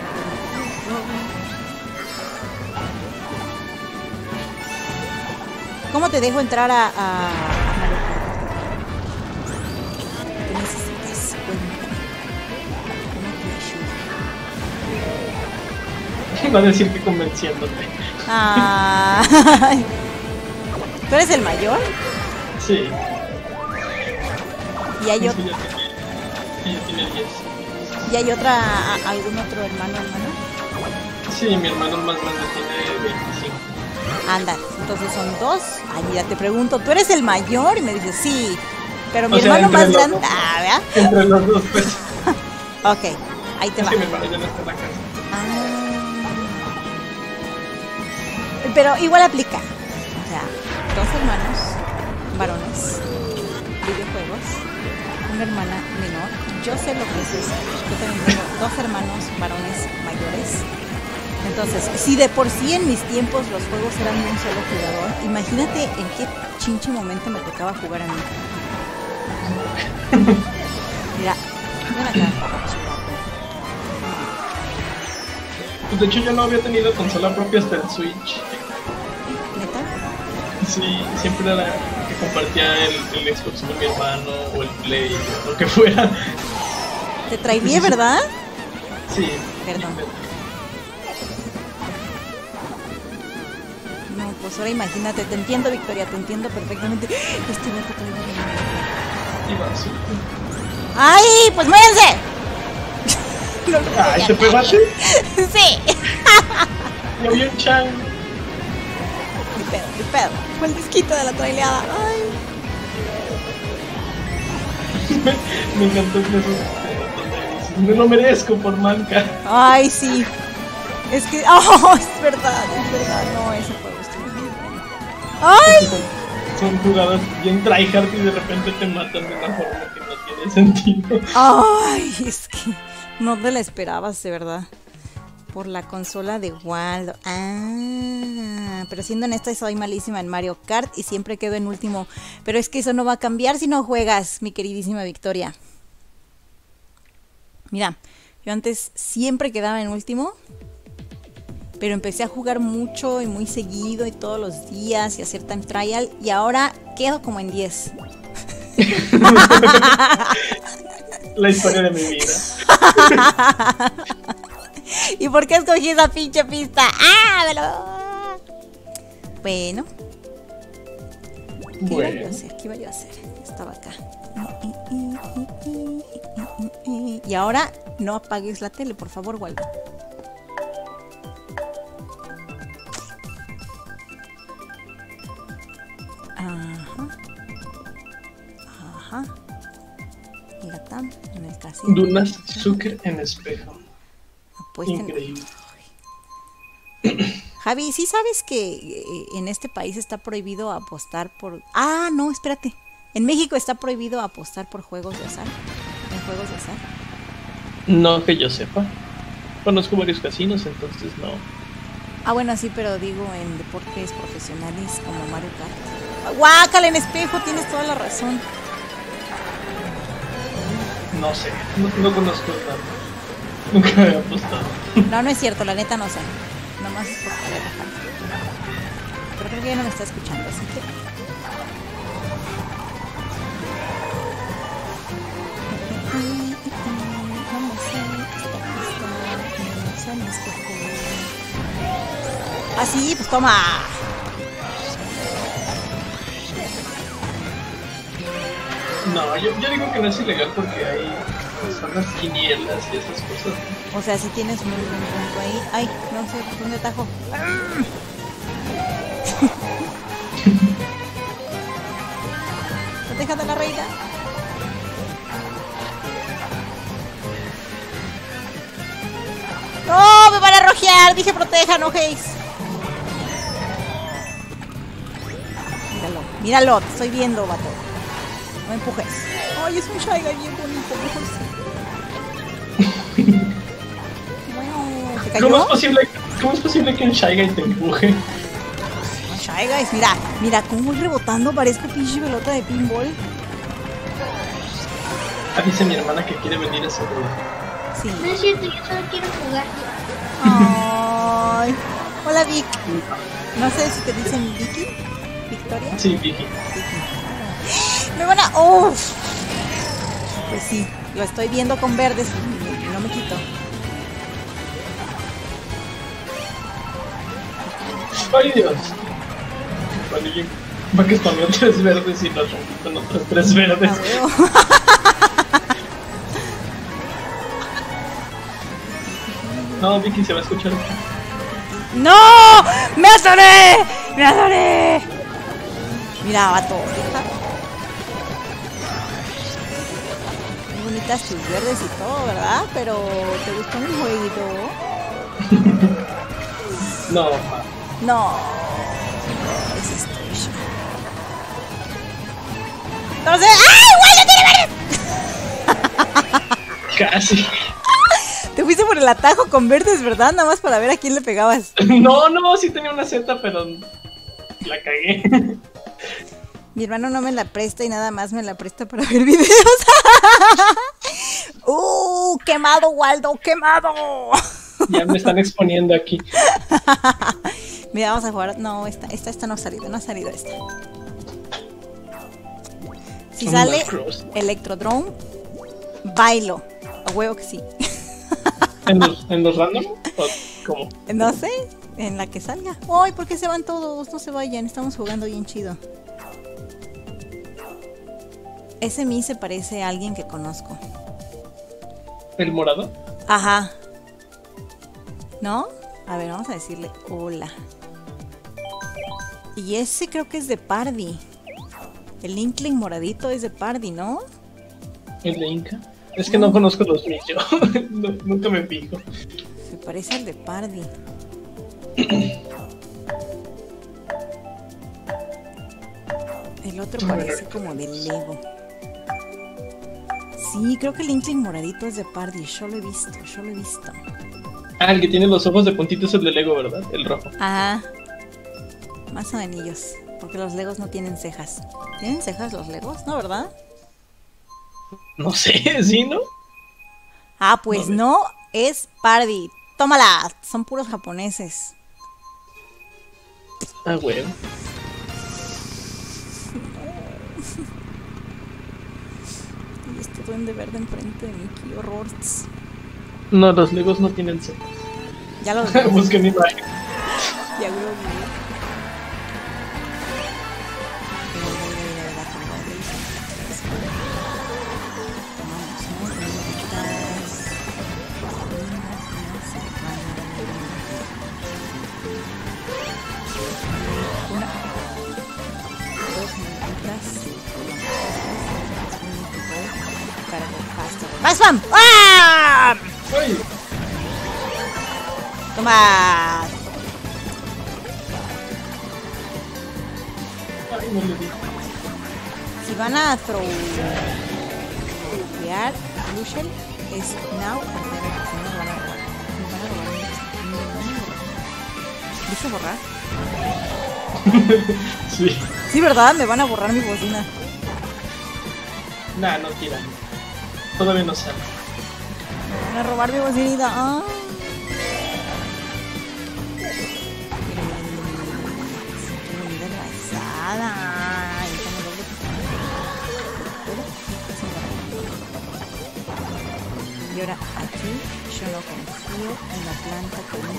¿Cómo te dejo entrar a Mario Kart? ¿Qué necesitas? Cuéntame. ¿Cómo te ayudo? Va a decir que convenciéndote. ¿Tú eres el mayor? Sí. ¿Y hay otro? Ella tiene 10. ¿Y hay algún otro hermana? Sí, mi hermano más grande tiene 25. Anda, entonces son 2. Ay, mira, te pregunto, ¿tú eres el mayor? Y me dices, sí, pero mi hermano más grande... Ah, ¿verdad? Entre los dos, pues. Ok, ahí te va. Sí, mi hermano ya no está en la casa. Pero igual aplica. O sea, 2 hermanos varones, videojuegos, una hermana menor. Yo sé lo que es eso. Yo también tengo 2 hermanos varones mayores. Entonces, si de por sí en mis tiempos los juegos eran de un solo jugador, imagínate en qué chinche momento me tocaba jugar a mí. Mira, ven acá. Pues de hecho yo no había tenido consola propia hasta el Switch. ¿Neta? Sí, siempre era la que compartía el Xbox con mi hermano o el Play, lo que fuera. Te trailé, ¿verdad? Sí. Perdón. No, pues ahora imagínate, te entiendo, Victoria, te entiendo perfectamente. Este gato todavía Iba así. ¡Ay! ¡Pues muérense! ¡Ay, te pegaste! Sí. Me vi un chan. Ni pedo. Fue el disquito de la traileada. Ay. Me encantó eso. No lo merezco por manca. Ay, sí. Es que... ¡Oh! Es verdad. No, ese juego estuvo muy bueno. ¡Ay! Son jugadas bien tryhard y de repente te matan de una forma que no tiene sentido. ¡Ay! Es que no te la esperabas, de verdad. Por la consola de Waldo. Pero siendo honesta, soy malísima en Mario Kart y siempre quedo en último. Pero es que eso no va a cambiar si no juegas, mi queridísima Victoria. Mira, yo antes siempre quedaba en último, pero empecé a jugar mucho y muy seguido y todos los días y hacer time trial y ahora quedo como en 10. La historia de mi vida. ¿Y por qué escogí esa pinche pista? Bueno. ¿Qué iba yo a hacer? Estaba acá. Y ahora no apagues la tele, por favor, Waldo. Ajá. apuesta en el casino. Dunas Zucker en espejo. Apuesta Increíble. Javi, ¿sí sabes que en este país está prohibido apostar por... Ah, no, espérate. En México está prohibido apostar por juegos de azar. En juegos de azar. No que yo sepa. Conozco varios casinos, entonces no. Ah, bueno, sí, pero digo en deportes profesionales como Mario Kart. ¡Guácala en espejo! Tienes toda la razón. No sé, no conozco nada. Nunca he apostado. No, no es cierto, la neta no sé. Nomás es por querer dejar. Pero creo que ya no me está escuchando, así que... Vamos a en espejo. Ah, sí, pues toma. No, yo digo que no es ilegal porque hay personas quinielas y esas cosas. O sea, si tienes un punto ahí. Ay, no sé, ¿dónde atajo? Proteja de la reina. ¡No! ¡Me van a rojear! Dije proteja, no Haze. Míralo, míralo, te estoy viendo, vato. No me empujes. Ay, es un Shy Guy bien bonito, mejor sí. Bueno, ¿te cayó? ¿Cómo es posible que un Shy Guy te empuje? No, Shy Guys, mira cómo voy rebotando, parezco pinche pelota de pinball. Dice mi hermana que quiere venir a hacerlo. Sí. No es cierto, yo solo quiero jugar. Ay. Hola Vic. No sé si te dicen Vicky, Victoria. Sí, Vicky. Me van a... ¡Uf! Pues sí, lo estoy viendo con verdes y no me quito. ¡Ay, Dios! Bueno, yo va que spameó 3 verdes y los rompí con otros 3 verdes. Ah, veo. No, Vicky se va a escuchar. ¡No! ¡Me atoré! ¡Me atoré! Mira, vato, deja. Muy bonitas tus verdes y todo, ¿verdad? Pero ¿te gustó mi jueguito? No, No. Es esto. Entonces... ¡ay, güey! ¡No tiene verdes! casi. Te fuiste por el atajo con verdes, ¿verdad? Nada más para ver a quién le pegabas. No, sí tenía una Z, pero la cagué. Mi hermano no me la presta y nada más me la presta para ver videos. ¡Quemado, Waldo! ¡Quemado! Ya me están exponiendo aquí. Mira, vamos a jugar. No, esta no ha salido, esta. Si sale Electrodrome, bailo. A huevo que sí. ¿En los random? ¿O cómo? No sé, en la que salga. ¡Ay, por qué se van todos! No se vayan, estamos jugando bien chido. Ese Mi se parece a alguien que conozco. ¿El morado? Ajá. ¿No? A ver, vamos a decirle hola. Y ese creo que es de Pardy. El Inkling moradito es de Pardy, ¿no? ¿El de Inca? Es que no conozco los míos, yo. Nunca me fijo. Se parece al de Pardy. El otro parece como de Lego. Sí, creo que el Inkling moradito es de Pardy. Yo lo he visto. Ah, el que tiene los ojos de puntito es el de Lego, ¿verdad? El rojo. Ajá. Más o menos. Porque los Legos no tienen cejas. ¿Tienen cejas los Legos? No, ¿verdad? No sé, ¿sí, no? Ah, pues no, es Pardy. Tómala, son puros japoneses. Ah, bueno. Y este duende verde enfrente de mí, qué horror. No, los Legos no tienen cejas. Ya los vi. Busquen imagen. Ya lo vi. ¡Más spam! ¡Ah! ¡Ay! Toma. Ay, no le di. Si van a throwear Lucian, es now or never. Si no, me van a robar. Me van a robar. Me van a borrar. ¿Dice borrar? Sí. Sí, ¿verdad? Me van a borrar mi bocina. Nah, no tira. Todavía no sale. Me van a robar mi bocinita. Ah. Mira, engrasada. Y ahora aquí yo no confío en la planta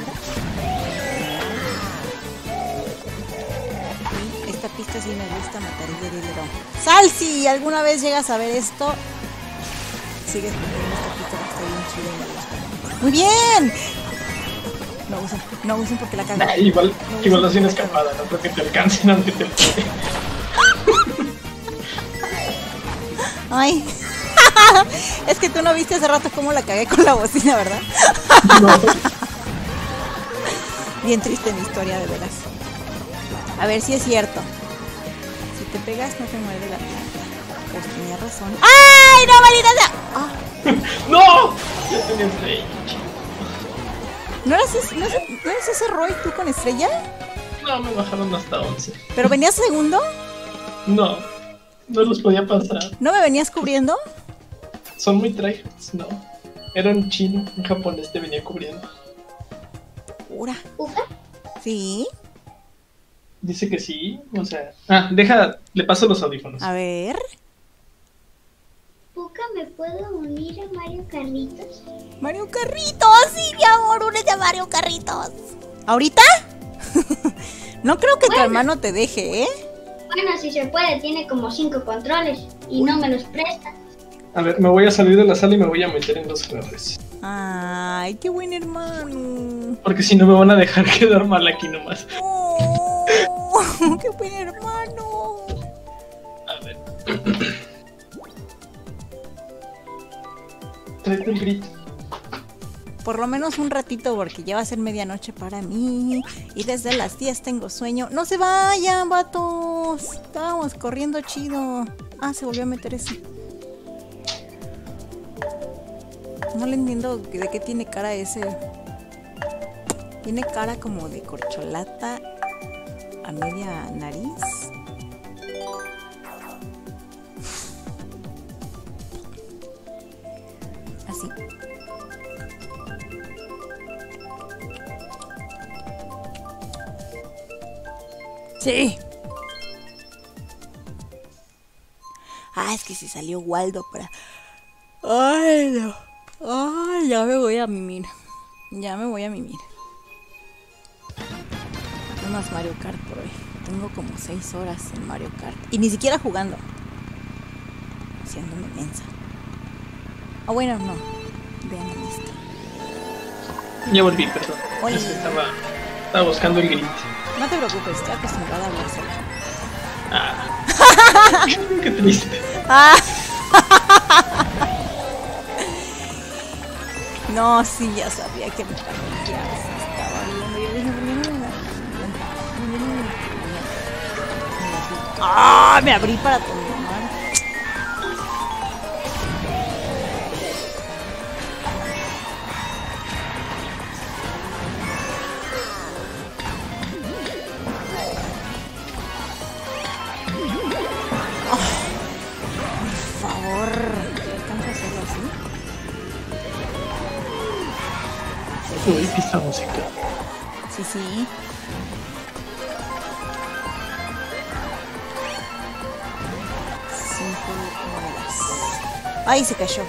comida. Y esta pista sí me gusta, matar el dinero. Sal, si alguna vez llegas a ver esto, sigues poniendo esta pista porque está bien chida y me gusta. ¡Muy bien! No usen porque la cago. Nah, igual no es una escapada, no creo que te alcancen aunque te pegue. Ay. Es que tú no viste hace rato cómo la cagué con la bocina, ¿verdad? No. Bien triste mi historia, de veras. A ver si es cierto. Si te pegas no te muerde la planta. Pues tenía razón. ¡Ay, no, maldita sea! Ah, ¡No! Ya tenía estrella. ¿no eres ese Roy tú con estrella? No, me bajaron hasta 11. ¿Pero venías segundo? No, no los podía pasar. ¿No me venías cubriendo? Son muy tryhards, no. Era un chino, un japonés te venía cubriendo. Pura. ¿Puka? Sí. Dice que sí, o sea... le paso los audífonos. A ver. ¿Puka, me puedo unir a Mario Carritos? Mario Carritos, sí, mi amor, únete a Mario Carritos. ¿Ahorita? No creo que tu hermano te deje, ¿eh? Bueno, si se puede, tiene como 5 controles y no me los presta. A ver, me voy a salir de la sala y me voy a meter en los jugadores. Ay, qué buen hermano. Porque si no me van a dejar quedar mal aquí nomás. Oh, qué buen hermano. A ver. Tráete el grito. Por lo menos un ratito porque ya va a ser medianoche para mí. Y desde las 10 tengo sueño. ¡No se vayan, vatos! Estábamos corriendo chido. Ah, se volvió a meter ese. No le entiendo de qué tiene cara ese. Tiene cara como de corcholata a media nariz. Así. Sí. Ah, es que si salió Waldo para... Ay, no. Ay, ya me voy a mimir. Ya me voy a mimir. No más Mario Kart por hoy. Tengo como 6 horas en Mario Kart. Y ni siquiera jugando. Haciéndome mensa. Ah, bueno, no. Vean la lista. Ya volví, perdón. Oye. Es que estaba buscando el grito. No te preocupes, estoy acostumbrada a hablar sola. Ah. Qué triste. Ah. No, sí, ya sabía que me parroquias. Estaba viendo. Yo dije, ¿por qué no me ¡ah! Me abrí para tomar. Por favor, ¿alcanzo a hacerlo así? Uy, pista música. Sí, sí. Ay, se cayó.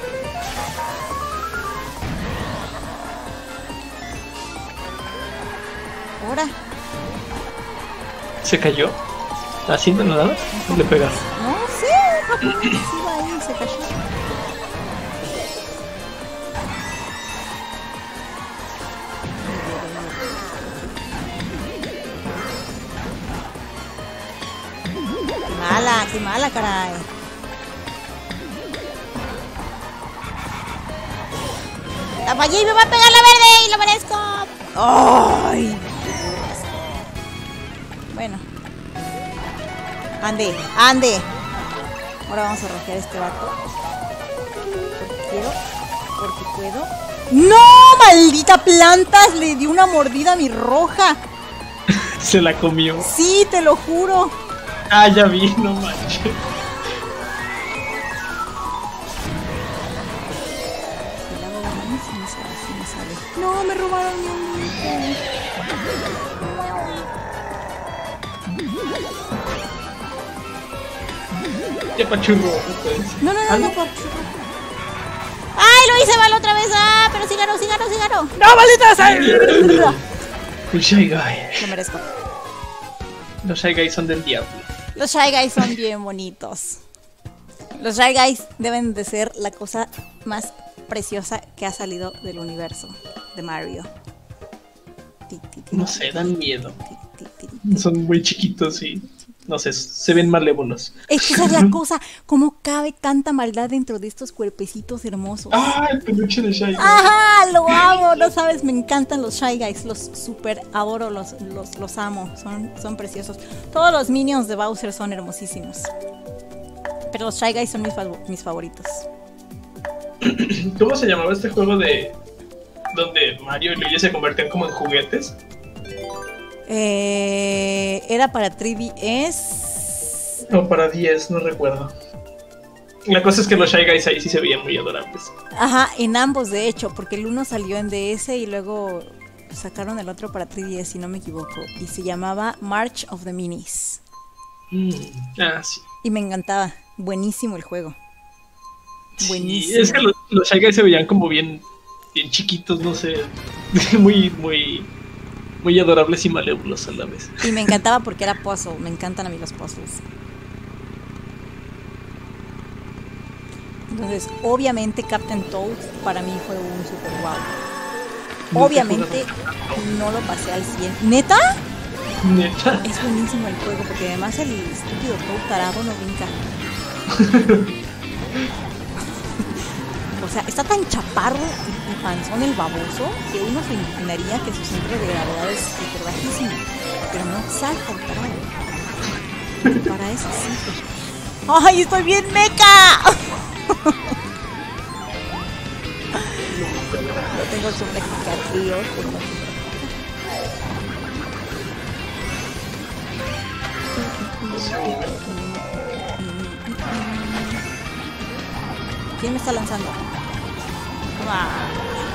Ahora. ¿Se cayó? ¿Así de nada? ¿Le pegaron? No sé, japonés iba ahí y se cayó. Qué mala, caray. La fallé y me va a pegar la verde y lo merezco. ¡Ay! Bueno. Ande, ande. Ahora vamos a rojear este vato. Porque quiero, porque puedo. ¡No! ¡Maldita plantas! Le di una mordida a mi roja. Se la comió. Sí, te lo juro. Ah, ya vi, no manches. No, me robaron mi ombligo. Ya pachurro, no puedes. No, no, no, ¿Ah, no, no? Pachurro. ¡Ay, lo hice mal otra vez! ¡Ah! Pero sí ganó, sí ganó, sí ganó. ¡No, maldita sea! El Shy Guy. Lo merezco. Los Shy Guys son del diablo. Los Shy Guys son bien bonitos. Los Shy Guys deben de ser la cosa más preciosa que ha salido del universo de Mario. No sé, dan miedo. Ti, ti, ti. Son muy chiquitos y no sé, se ven malévolos. Es que esa es la cosa. ¿Cómo cabe tanta maldad dentro de estos cuerpecitos hermosos? ¡Ah, el peluche de Shy Guy! ¡Ajá! Lo amo, no sabes, me encantan los Shy Guys, los super adoro, los amo, son preciosos. Todos los minions de Bowser son hermosísimos. Pero los Shy Guys son mis favoritos. ¿Cómo se llamaba este juego de donde Mario y Luigi se convertían como en juguetes? Era para 3DS. O para 10, no recuerdo. La cosa es que los Shy Guys ahí sí se veían muy adorables. Ajá, en ambos de hecho, porque el uno salió en DS y luego sacaron el otro para 3DS, si no me equivoco. Y se llamaba March of the Minis. Ah, sí. Y me encantaba, buenísimo el juego. Buenísimo. Sí, es que los Shy Guys se veían como bien chiquitos, no sé. Muy adorables y malévolos a la vez. Y me encantaba porque era puzzle, me encantan a mí los puzzles. Entonces, obviamente Captain Toad para mí fue un super wow. Obviamente no lo pasé al 100. ¿Neta? ¿Neta? Es buenísimo el juego porque además el estúpido Toad tarado no brinca. O sea, está tan chaparro y panzón el baboso que uno se imaginaría que su centro de gravedad es súper bajísimo. Pero no salta el tarado. Para eso sí. ¡Ay, estoy bien meca! No tengo el super tío, pero no. ¿Quién me está lanzando? Ah.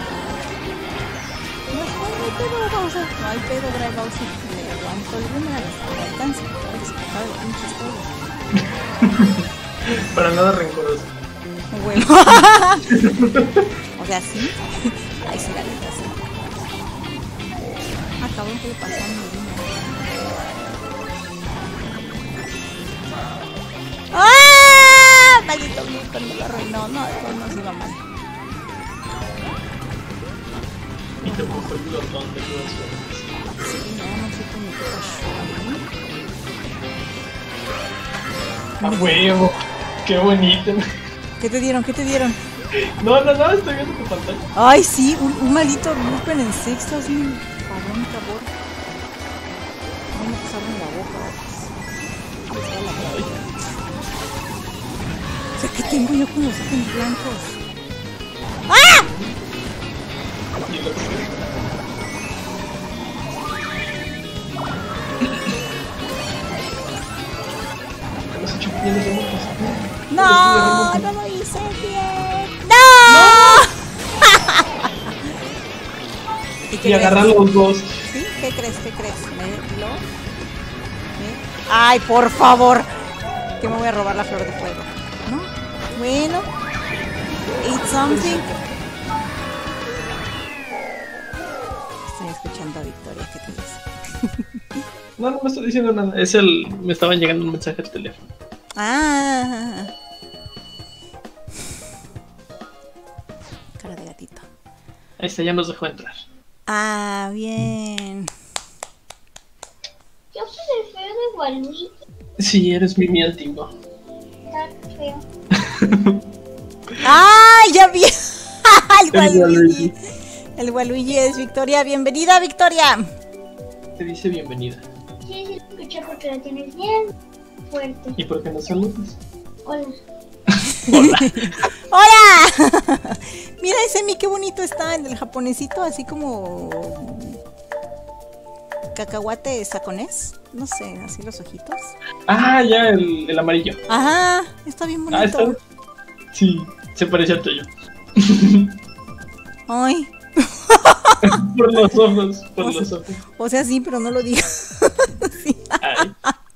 No hay pedo, Bowser. No hay pedo, Dry Bowser. Le aguanto el boomerang hasta que alcance. Para que se acabe el pinche todo. Para nada rencoroso. Bueno. O sea, sí. Ay, sí, la neta, sí. Ah, cabrón, ¿qué le pasó a mi boomerang? ¡Ah! Maldito Newton me lo arruinó. No, después nos iba mal. Y te puso el botón de todas formas. Sí, no sé cómo te pasó. ¡A huevo! ¡Qué bonito! ¿Qué te dieron? ¿Qué te dieron? No, estoy viendo tu pantalla. Ay, sí, un maldito Rupen en sexto, así. Perdón, favor. No me pasaron la boca. O sea, ¿qué tengo yo con los ojos blancos? ¡Ah! Y lo que hemos hecho bien de remotos. No, no lo hice bien. ¡No! ¿Y qué Y agarrar crees? los dos. ¿Sí? ¿Qué crees? ¿Qué crees? ¡Ay, por favor! Que me voy a robar la flor de fuego. ¿No? Bueno. Eat something. Estoy escuchando a Victoria. ¿Qué te dice? No me estoy diciendo nada. Me estaban llegando un mensaje al teléfono. Ah. Cara de gatito. Ahí está, ya nos dejó entrar. Ah, bien. Yo soy el feo de Waluigi. Sí, eres mi antiguo. Está feo. ¡Ah! Ya vi. El Waluigi. El Waluigi es Victoria. Bienvenida, Victoria. Te dice bienvenida. Sí, sí, lo escuché porque la tienes bien fuerte. ¿Y por qué no saludas? Hola. Hola. ¡Hola! Mira ese mi, qué bonito está en el japonesito, así como cacahuate saconés. No sé, así los ojitos. Ah, ya, el amarillo. Ajá, está bien bonito. Ah, está. Sí, se parece al tuyo. Ay, Por los ojos, por los ojos. o sea, sí, pero no lo digas. Sí. Ay.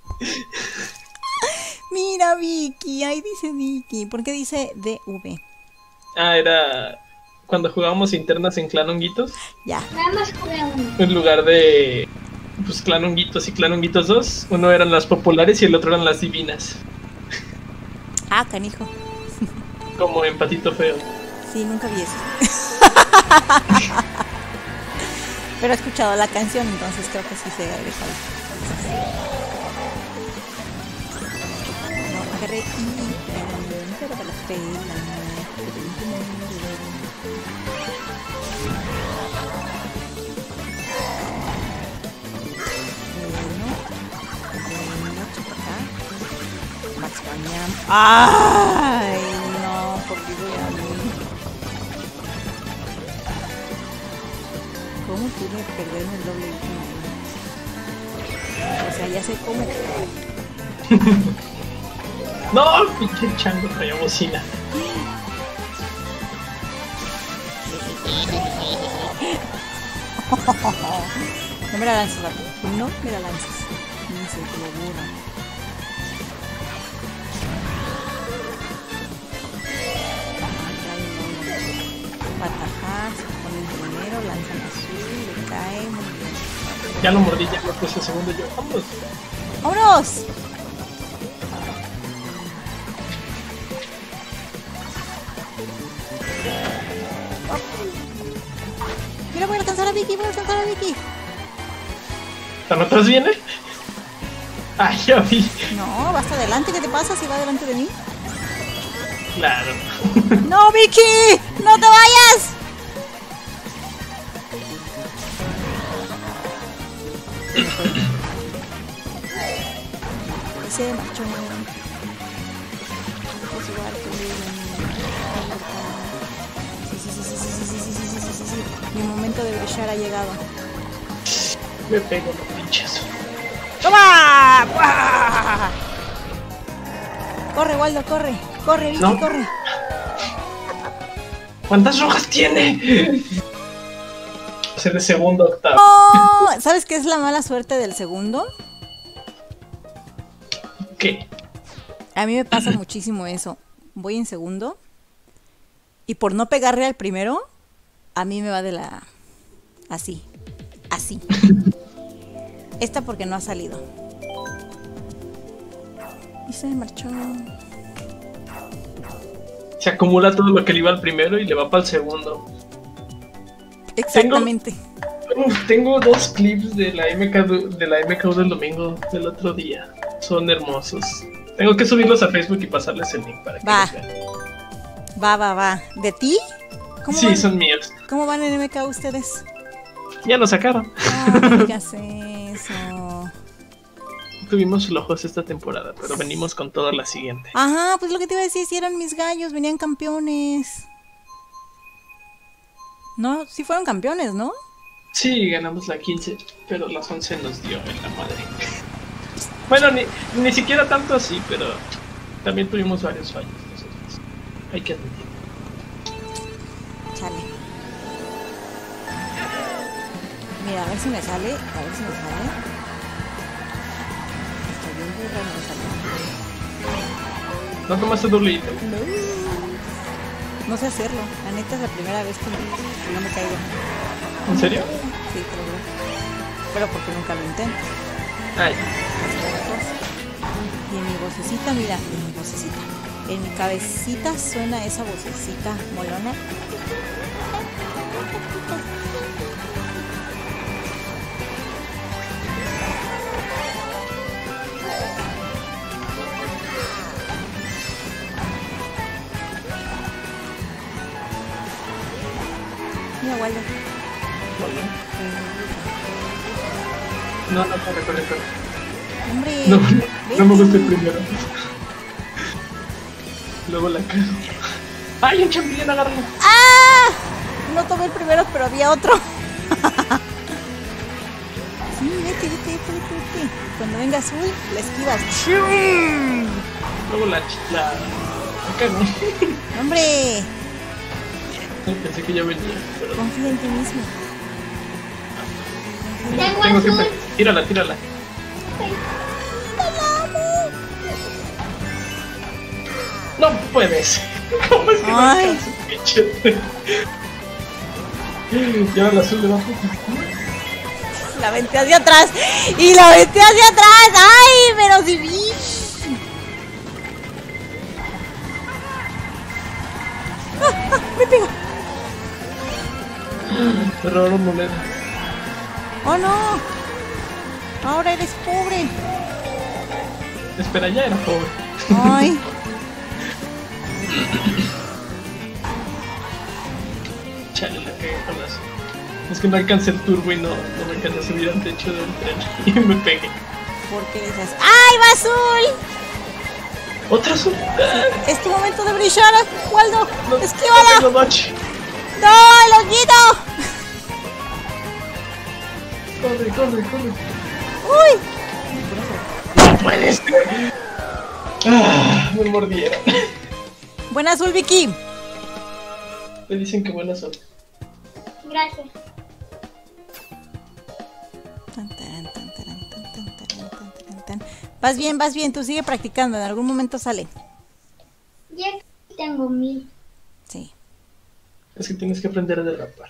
Mira, Vicky, ahí dice Vicky. ¿Por qué dice DV? Ah, era cuando jugábamos internas en Clan Honguitos. Ya. Nada más jugué uno. En lugar de pues Clan Honguitos y Clan Honguitos 2, uno eran las populares y el otro eran las divinas. Ah, canijo. Como en Patito Feo. Sí, nunca vi eso. Pero he escuchado la canción, entonces creo que sí se debe saber. No, que re... pero para la pena. Max Pañam. ¡Ay! No, por qué voy a mí. ¿Cómo pude perderme el doble último? O sea, ya sé cómo. No, pinche chango traía bocina. No me la lances, Rato. No me la lances. Ni se te ocurra. Patajá, se pone el primero, lanzan azul, le cae, muy bien. Ya lo mordí, ya lo puse segundo yo. Vamos. ¡Vámonos! Mira, voy a alcanzar a Vicky, voy a alcanzar a Vicky. ¿Tan atrás viene? Ay, ya vi. No, va hasta adelante, ¿qué te pasa si va delante de mí? Claro. ¡No, Vicky! ¡No te vayas! Se marchó. Es igual que sí. Mi momento de brillar ha llegado. Me pego los pinchazo. ¡Toma! ¡Buah! Corre, Waldo, corre. Corre, Vicky, No. corre. ¿Cuántas rojas tiene? O sea, de segundo a octavo. ¡Oh! ¿Sabes qué es la mala suerte del segundo? ¿Qué? A mí me pasa muchísimo eso. Voy en segundo y por no pegarle al primero, a mí me va de la... Así. Esta porque no ha salido. Y se marchó. Se acumula todo lo que le iba al primero y le va para el segundo. Exactamente. Tengo dos clips de la MKU del domingo del otro día. Son hermosos. Tengo que subirlos a Facebook y pasarles el link para que Va. los vean. Va. ¿De ti? ¿Cómo Sí, van? son míos. ¿Cómo van en MK ustedes? Ya lo sacaron. No digas eso. Tuvimos flojos esta temporada, pero venimos con toda la siguiente. Ajá, pues lo que te iba a decir, si eran mis gallos, venían campeones. No, sí fueron campeones, ¿no? Sí, ganamos la 15, pero las 11 nos dio en la madre. Bueno, ni siquiera tanto así, pero también tuvimos varios fallos nosotros. Hay que admitir. Chale. Mira, a ver si me sale. Estoy bien burra, no me salió. ¿No tomaste doble ítem? No sé hacerlo. La neta es la primera vez que no me caigo. ¿En serio? Sí, pero porque nunca lo intento. Ay, Y en mi vocecita, mira, en mi vocecita. En mi cabecita suena esa vocecita molona. Dime, Waldo. No, corre. Hombre. No vete. me gusta el primero. Luego la cago. ¡Ay, un champiñón, agárralo! ¡Ah! No tomé el primero, pero había otro. Sí, vete. Cuando venga azul, la esquivas. Luego la cago. ¡Hombre! Pensé que ya venía, pero Confía en ti mismo. Tengo tengo azul. que... Tírala. No puedes. ¿Cómo es que no Ay. alcanzo, pinche? Y ahora la azul le va a putar. La aventé hacia atrás. Y la aventé hacia atrás. ¡Ay! Pero si vi. Me pegó. Me robaron monedas. ¡Oh, no! Ahora eres pobre. Espera, ya era pobre. Ay. Chale, la cagué con las... Es que no alcancé el turbo y no me alcancé a subir al techo del tren. Y me pegué. ¿Por qué dices? ¡Ay, va azul! ¡Otra azul! Es tu momento de brillar, Waldo. No ¡Esquívala! tengo noche. ¡No, lo quito! Corre. ¡Uy! ¡No puedes! Me mordieron. Buena azul, Vicky. Me dicen que buenas son. Gracias. Vas bien, tú sigue practicando, en algún momento sale. Ya tengo 1000. Sí. Es que tienes que aprender a derrapar.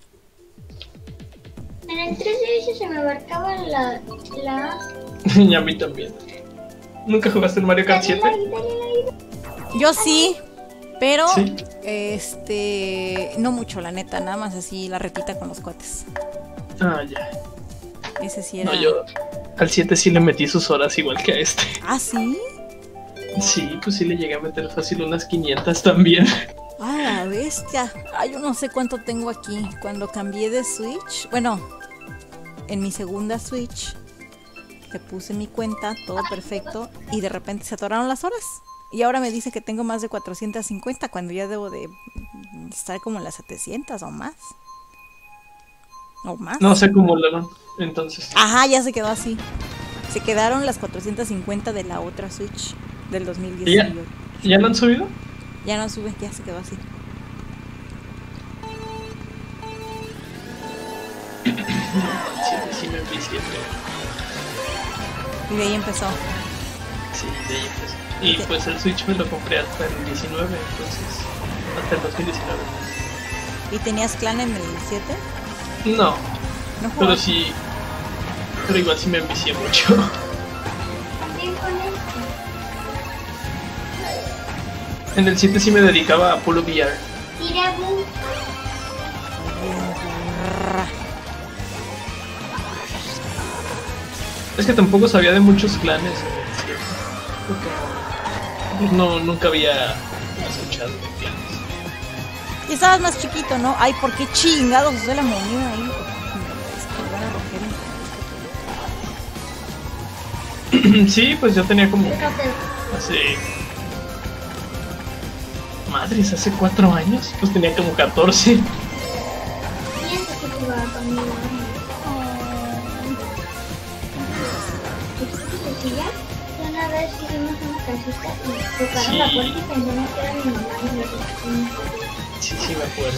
En el 3DS se me abarcaba la... Y a mí también. ¿Nunca jugaste el Mario Kart 7? Yo sí, pero ¿Sí? no mucho, la neta, nada más así la retita con los cuates. Ah, ya. Ese sí era. No, yo al 7 sí le metí sus horas igual que a este. ¿Ah, sí? Sí, pues sí le llegué a meter fácil unas 500 también. ¡Ah, la bestia! Ay, yo no sé cuánto tengo aquí. Cuando cambié de Switch, bueno, en mi segunda Switch, le puse mi cuenta, todo perfecto, y de repente se atoraron las horas. Y ahora me dice que tengo más de 450, cuando ya debo de estar como en las 700 o más. O más. No sé cómo lo van, entonces. Ajá, ya se quedó así. Se quedaron las 450 de la otra Switch del 2018. ¿Ya lo han subido? Ya no sube, ya se quedó así. Sí me envicié, pero... Y de ahí empezó. Sí, de ahí empezó. Y pues el Switch me lo compré hasta el 19, entonces... Hasta el 2019. ¿Y tenías clan en el 7? No, No pero jugabas. sí... Pero igual sí me envicié mucho. También con esto. En el 7 sí me dedicaba a puro VR. Irabu. Es que tampoco sabía de muchos clanes en el 7. Porque pues no, nunca había escuchado de clanes. Y estabas más chiquito, ¿no? Ay, ¿por qué chingados usé la moneda ahí? Es que van a romper. Sí, pues yo tenía como... Fíjate. Hace... Madres, hace 4 años. Pues tenía como 14. Pienso que jugaba conmigo. Ya una vez hicimos una casita y tocaron Sí. la puerta y pensamos que era mi mamá y le dijimos. Sí, me acuerdo.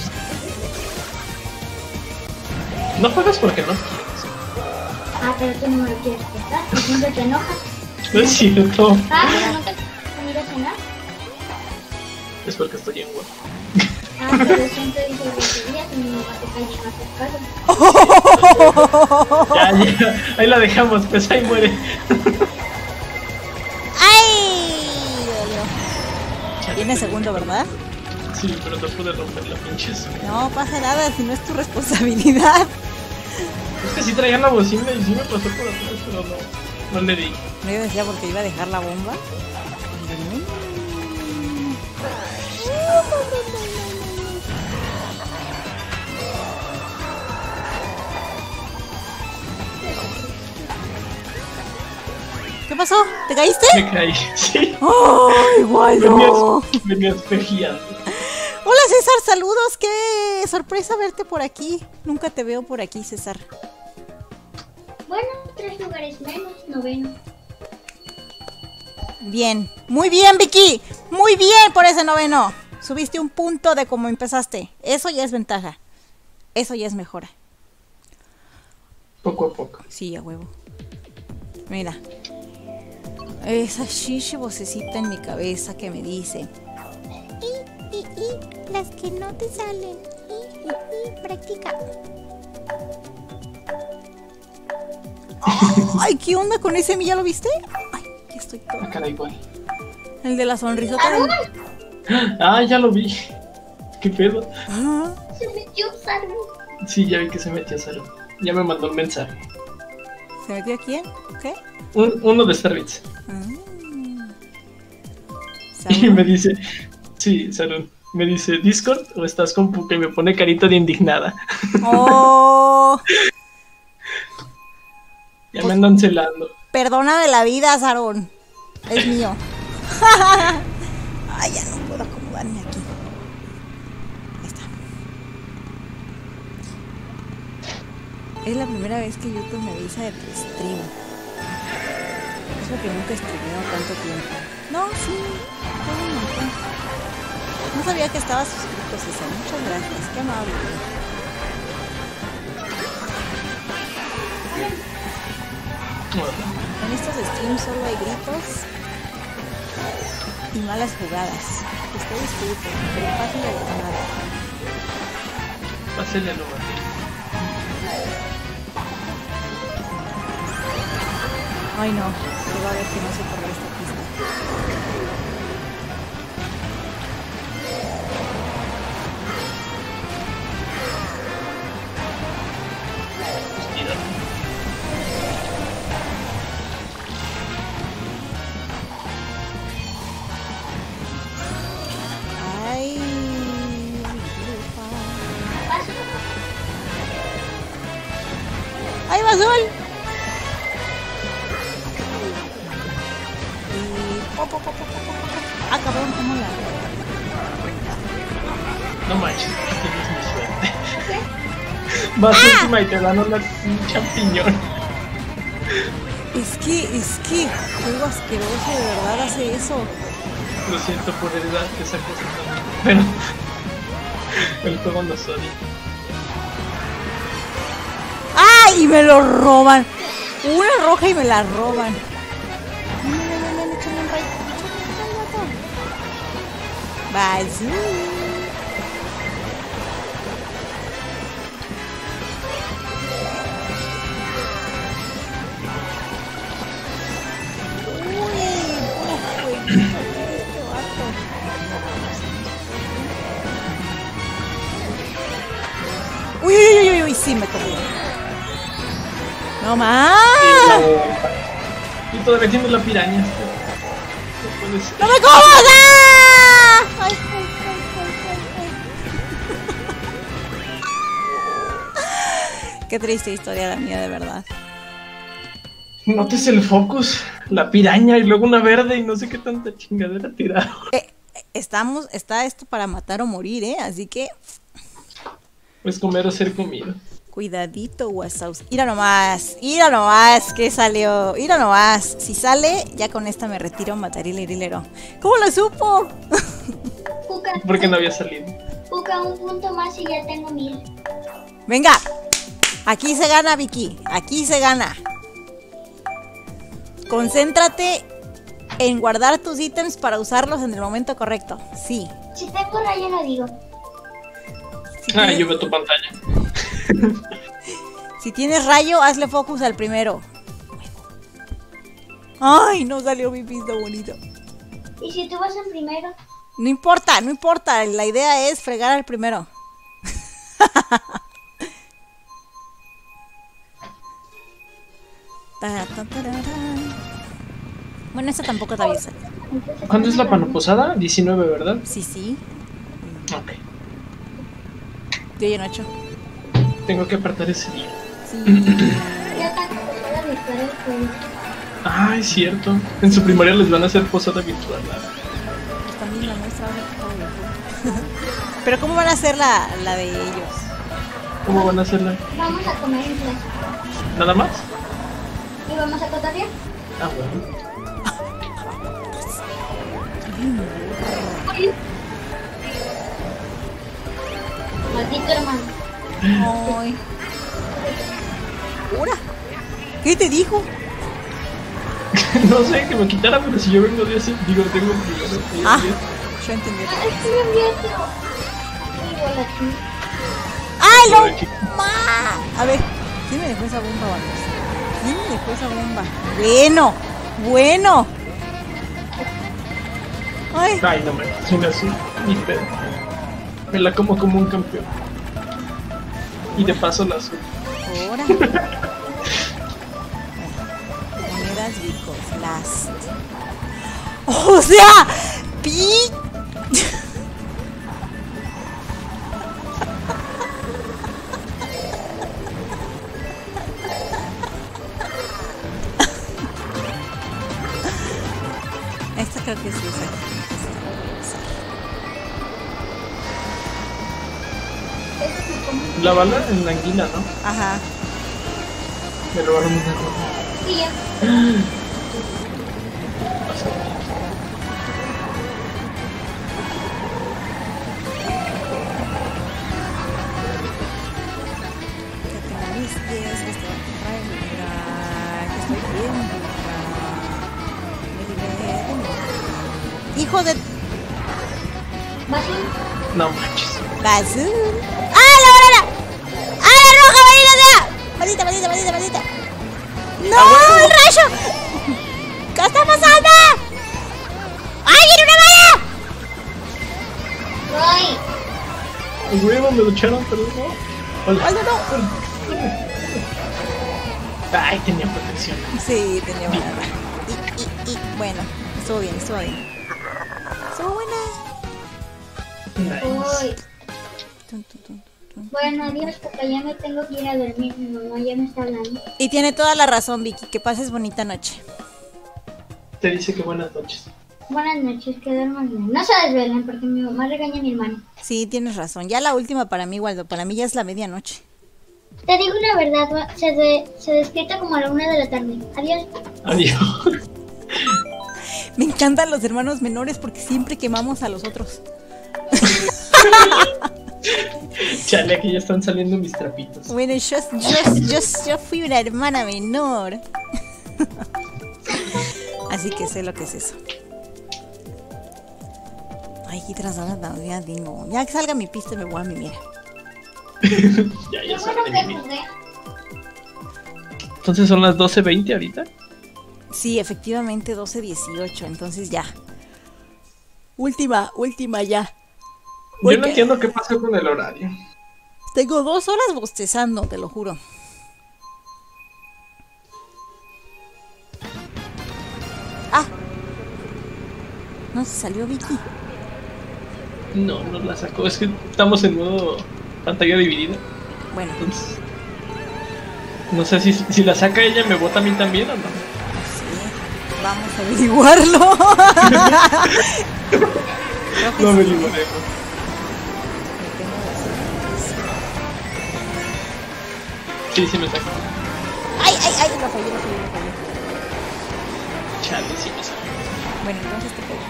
No juegas porque no quieres. Ah, pero tú no me lo quieres prestar, y siempre te enojas. No es cierto. Ah, pero no te venir a cenar. Es porque estoy en web. Ah, pero siempre dices groserías y mi mamá te cae más caso. Ya, ahí la dejamos, pues ahí muere. ¡Ay! Viene segundo, ¿verdad? Sí, pero no pude romper la pinches. No pasa nada, si no es tu responsabilidad. Es que sí traían la bocina y sí me pasó por atrás, pero no le di. No, yo decía porque iba a dejar la bomba. ¿Qué pasó? ¿Te caíste? Me caí, sí. ¡Ay, guayo! Venía espejeando. Hola César, saludos, qué sorpresa verte por aquí. Nunca te veo por aquí, César. Bueno, 3 lugares menos, 9º. Bien, muy bien Vicky, muy bien por ese 9º. Subiste un punto de cómo empezaste. Eso ya es ventaja. Eso ya es mejora. Poco a poco. Sí, a huevo. Mira. Esa shishi vocecita en mi cabeza que me dice: las que no te salen. Practica. Ay, ¿qué onda con ese? ¿Ya lo viste? Ay, que estoy todo. Ah, cara igual. El de la sonrisota. Ah, ya lo vi. ¿Qué pedo? Ah, Se metió Saru. Sí, ya vi que se metió Saru. Ya me mandó un mensaje. ¿se metió quién? ¿Qué? Uno de Starbucks. Y ¿Saúl? me dice, sí, Saru. Me dice, ¿Discord o estás con Puka? Y me pone carita de indignada. Oh, Ya me andan celando. perdóname la vida, Sarón. Es mío. Ay, ya no puedo acomodarme aquí. Ahí está. Es la primera vez que YouTube me avisa de tu stream. Es porque nunca streameo tanto tiempo. No, sí, todo un montón. No sabía que estabas suscrito, César. Muchas gracias, qué amable. En estos streams solo hay gritos y malas jugadas. Estoy disfruto, pero fácil de ganar. Pásale a lo más. Ay no, se va a ver que no sé correr esta pista. Ay, ¡ay, va azul! Y... Ah, cabrón, ¿cómo la...? No manches, tienes mi suerte. Vas última y te dan un champiñón. Es que, juego asqueroso, de verdad hace eso. Lo siento por heredar esa cosa también. Pero el juego nos odia. ¡Ay! Y me lo roban. Una roja y me la roban. No, échame un rayo. Bazú. Uy, sí me comió. No más. Y todavía tienes la piraña. No puede ser. ¡No me comas! ¡Ah! Ay. Qué triste historia la mía, de verdad. Notes el focus, la piraña y luego una verde y no sé qué tanta chingadera tiraron. Está esto para matar o morir, así que Pues comer o ser comido. cuidadito, Wasaus. Mira nomás, que salió. Mira nomás, si sale, ya con esta me retiro, mataré el herilero. ¿Cómo lo supo? Puka, Porque no había salido. Puka, un punto más y ya tengo 1000. Venga, aquí se gana, Vicky, aquí se gana. Concéntrate en guardar tus ítems para usarlos en el momento correcto. Sí. Si tengo rayo no digo. Yo veo tu pantalla. Si tienes rayo, hazle focus al primero. Ay, no salió mi pista bonito. ¿Y si tú vas en primero? No importa, no importa. La idea es fregar al primero. Bueno, esta tampoco te avisa. ¿Cuándo es la panoposada? 19, ¿verdad? Sí. Ok. Yo ya no he hecho. Tengo que apartar ese día. Sí. Ya está comenzando a disparar el juego. Ah, es cierto. En su primaria les van a hacer posada virtual. Pues también la nuestra ahora que está de Pero ¿cómo van a hacer la de ellos? ¿Cómo van a hacerla? Vamos a comer en clase. ¿Nada más? ¿Y vamos a cotorrear? Ah, bueno. Maldito hermano. Ay. ¿Ahora? ¿Qué te dijo? No sé, que me quitara, pero si yo vengo de así, digo, tengo primero. Ah, yo entendí. Estoy bien viendo. Igual aquí. ¡Ay, Ahora, no! chico. ¡Ma! A ver, ¿quién me dejó esa bomba, vamos? ¿Quién me dejó esa bomba? Bueno, bueno. Ay, Ay, no me suena así. Ni pedo. Me la como un campeón. Y de paso la subo. ahora. Monedas ricos, last. O sea, pi. Esta creo que sí usa. La bala en la anguila, ¿no? Ajá. Me robaron una ropa. Sí, ya. Que tengo mis 10, que estoy a comprar y mira, que estoy bien, hijo de ¿Vas bien? No manches. basura. ¡Ah, la banana! ¡Ah, la roja, maldita! Maldita, maldita, maldita, maldita. ¡No, el rayo! ¿Qué está pasando? ¡Ay, viene una bala! Ay, Los huevos me lucharon, pero no. Hola. ¡Ay, no, no! Ay, tenía protección. Sí, tenía banana. Y, bueno, estuvo bien, estuvo bien. Estuvo buena. Nice. uy. Tun, tun, tun, tun. Bueno, adiós, porque ya me tengo que ir a dormir. Mi mamá ya me está hablando. Y tiene toda la razón, Vicky. Que pases bonita noche. Te dice que buenas noches. Buenas noches, que duerman bien. No se desvelen porque mi mamá regaña a mi hermano. Sí, tienes razón. Ya la última para mí, Waldo. Para mí ya es la medianoche. Te digo una verdad, se despierta como a la 1 de la tarde. Adiós. Adiós. Me encantan los hermanos menores porque siempre quemamos a los otros. Chale, aquí ya están saliendo mis trapitos. Bueno, yo fui una hermana menor. Así que sé lo que es eso. Ay, qué trasada todavía tengo. Ya que salga mi pista me voy a mimir. Ya Qué son bueno de que mí. jugué. Entonces son las 12:20 ahorita. Sí, efectivamente 12:18. Entonces ya. Última ya. Yo no Porque entiendo qué pasa con el horario. tengo 2 horas bostezando, te lo juro. Ah. No se salió Vicky. No, no la sacó. Es que estamos en modo pantalla dividida. Bueno, Entonces, no sé si la saca ella, ¿me vota a mí también o no? sí. Vamos a averiguarlo. Creo que No sí. me libraremos. Me tengo las- Sí me sacó. Ay, lo fallé. Chale, sí me sacó. Bueno, entonces te pego.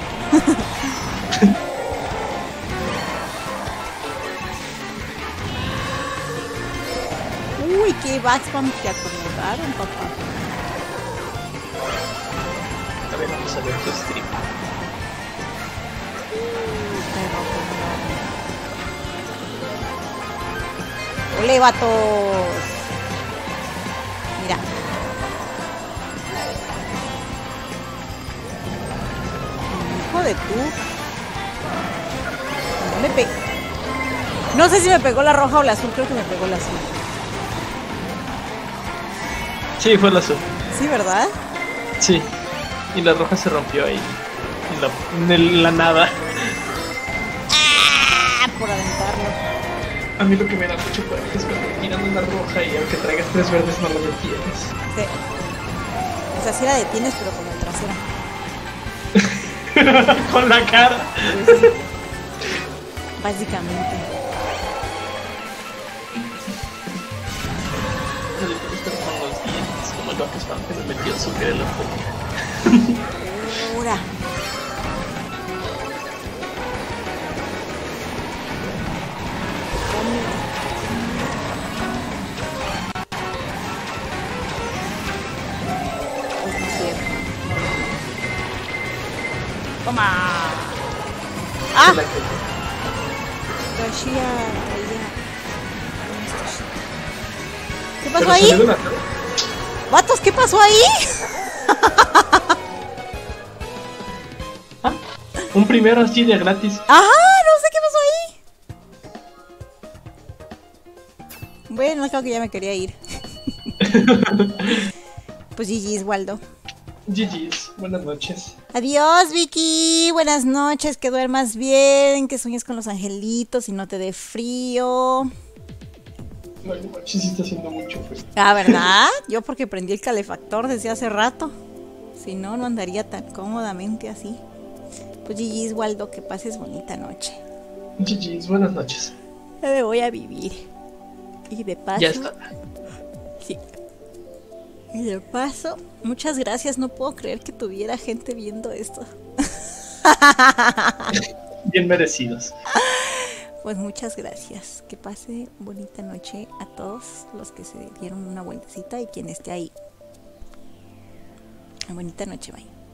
Uy, qué backspam te acomodaron, papá. A ver, vamos a ver tu stream. ¡Ole, vatos! Mira. Hijo de tú. No me pe- No sé si me pegó la roja o la azul, creo que me pegó la azul. Sí, fue la azul. Sí, ¿verdad? Sí. Y la roja se rompió ahí. En la nada. Ah, por aventarlo. A mí lo que me da mucho coraje es cuando tiran una roja y aunque traigas 3 verdes no lo detienes. Sí. que así la detienes, pero con el trasero. Con la cara. Pues sí, básicamente. Esto con los dientes, como el Bugs Bunny que me metió su que la boca. Ahora. Pues no es cierto. Toma. Ah, La que- traía. ¿Qué Pero pasó ahí? salió de la cara. Vatos, ¿qué pasó ahí? Ah, un primero así de gratis. Ajá, no sé qué pasó ahí. Bueno, creo que ya me quería ir. Pues GG's, Waldo. GG's, buenas noches. Adiós, Vicky. Buenas noches, que duermas bien, que sueñes con los angelitos y no te dé frío. No, no manches, sí está haciendo mucho frío. Ah, ¿verdad? Yo porque prendí el calefactor desde hace rato. Si no, no andaría tan cómodamente así. Pues GG's, Waldo, que pases bonita noche. GG's, buenas noches. Ya me voy a vivir. Y de paso... Ya está. Sí. Y de paso, muchas gracias. No puedo creer que tuviera gente viendo esto. Bien merecidos. Pues muchas gracias. Que pase bonita noche a todos los que se dieron una vueltecita y quien esté ahí. Bonita noche, bye.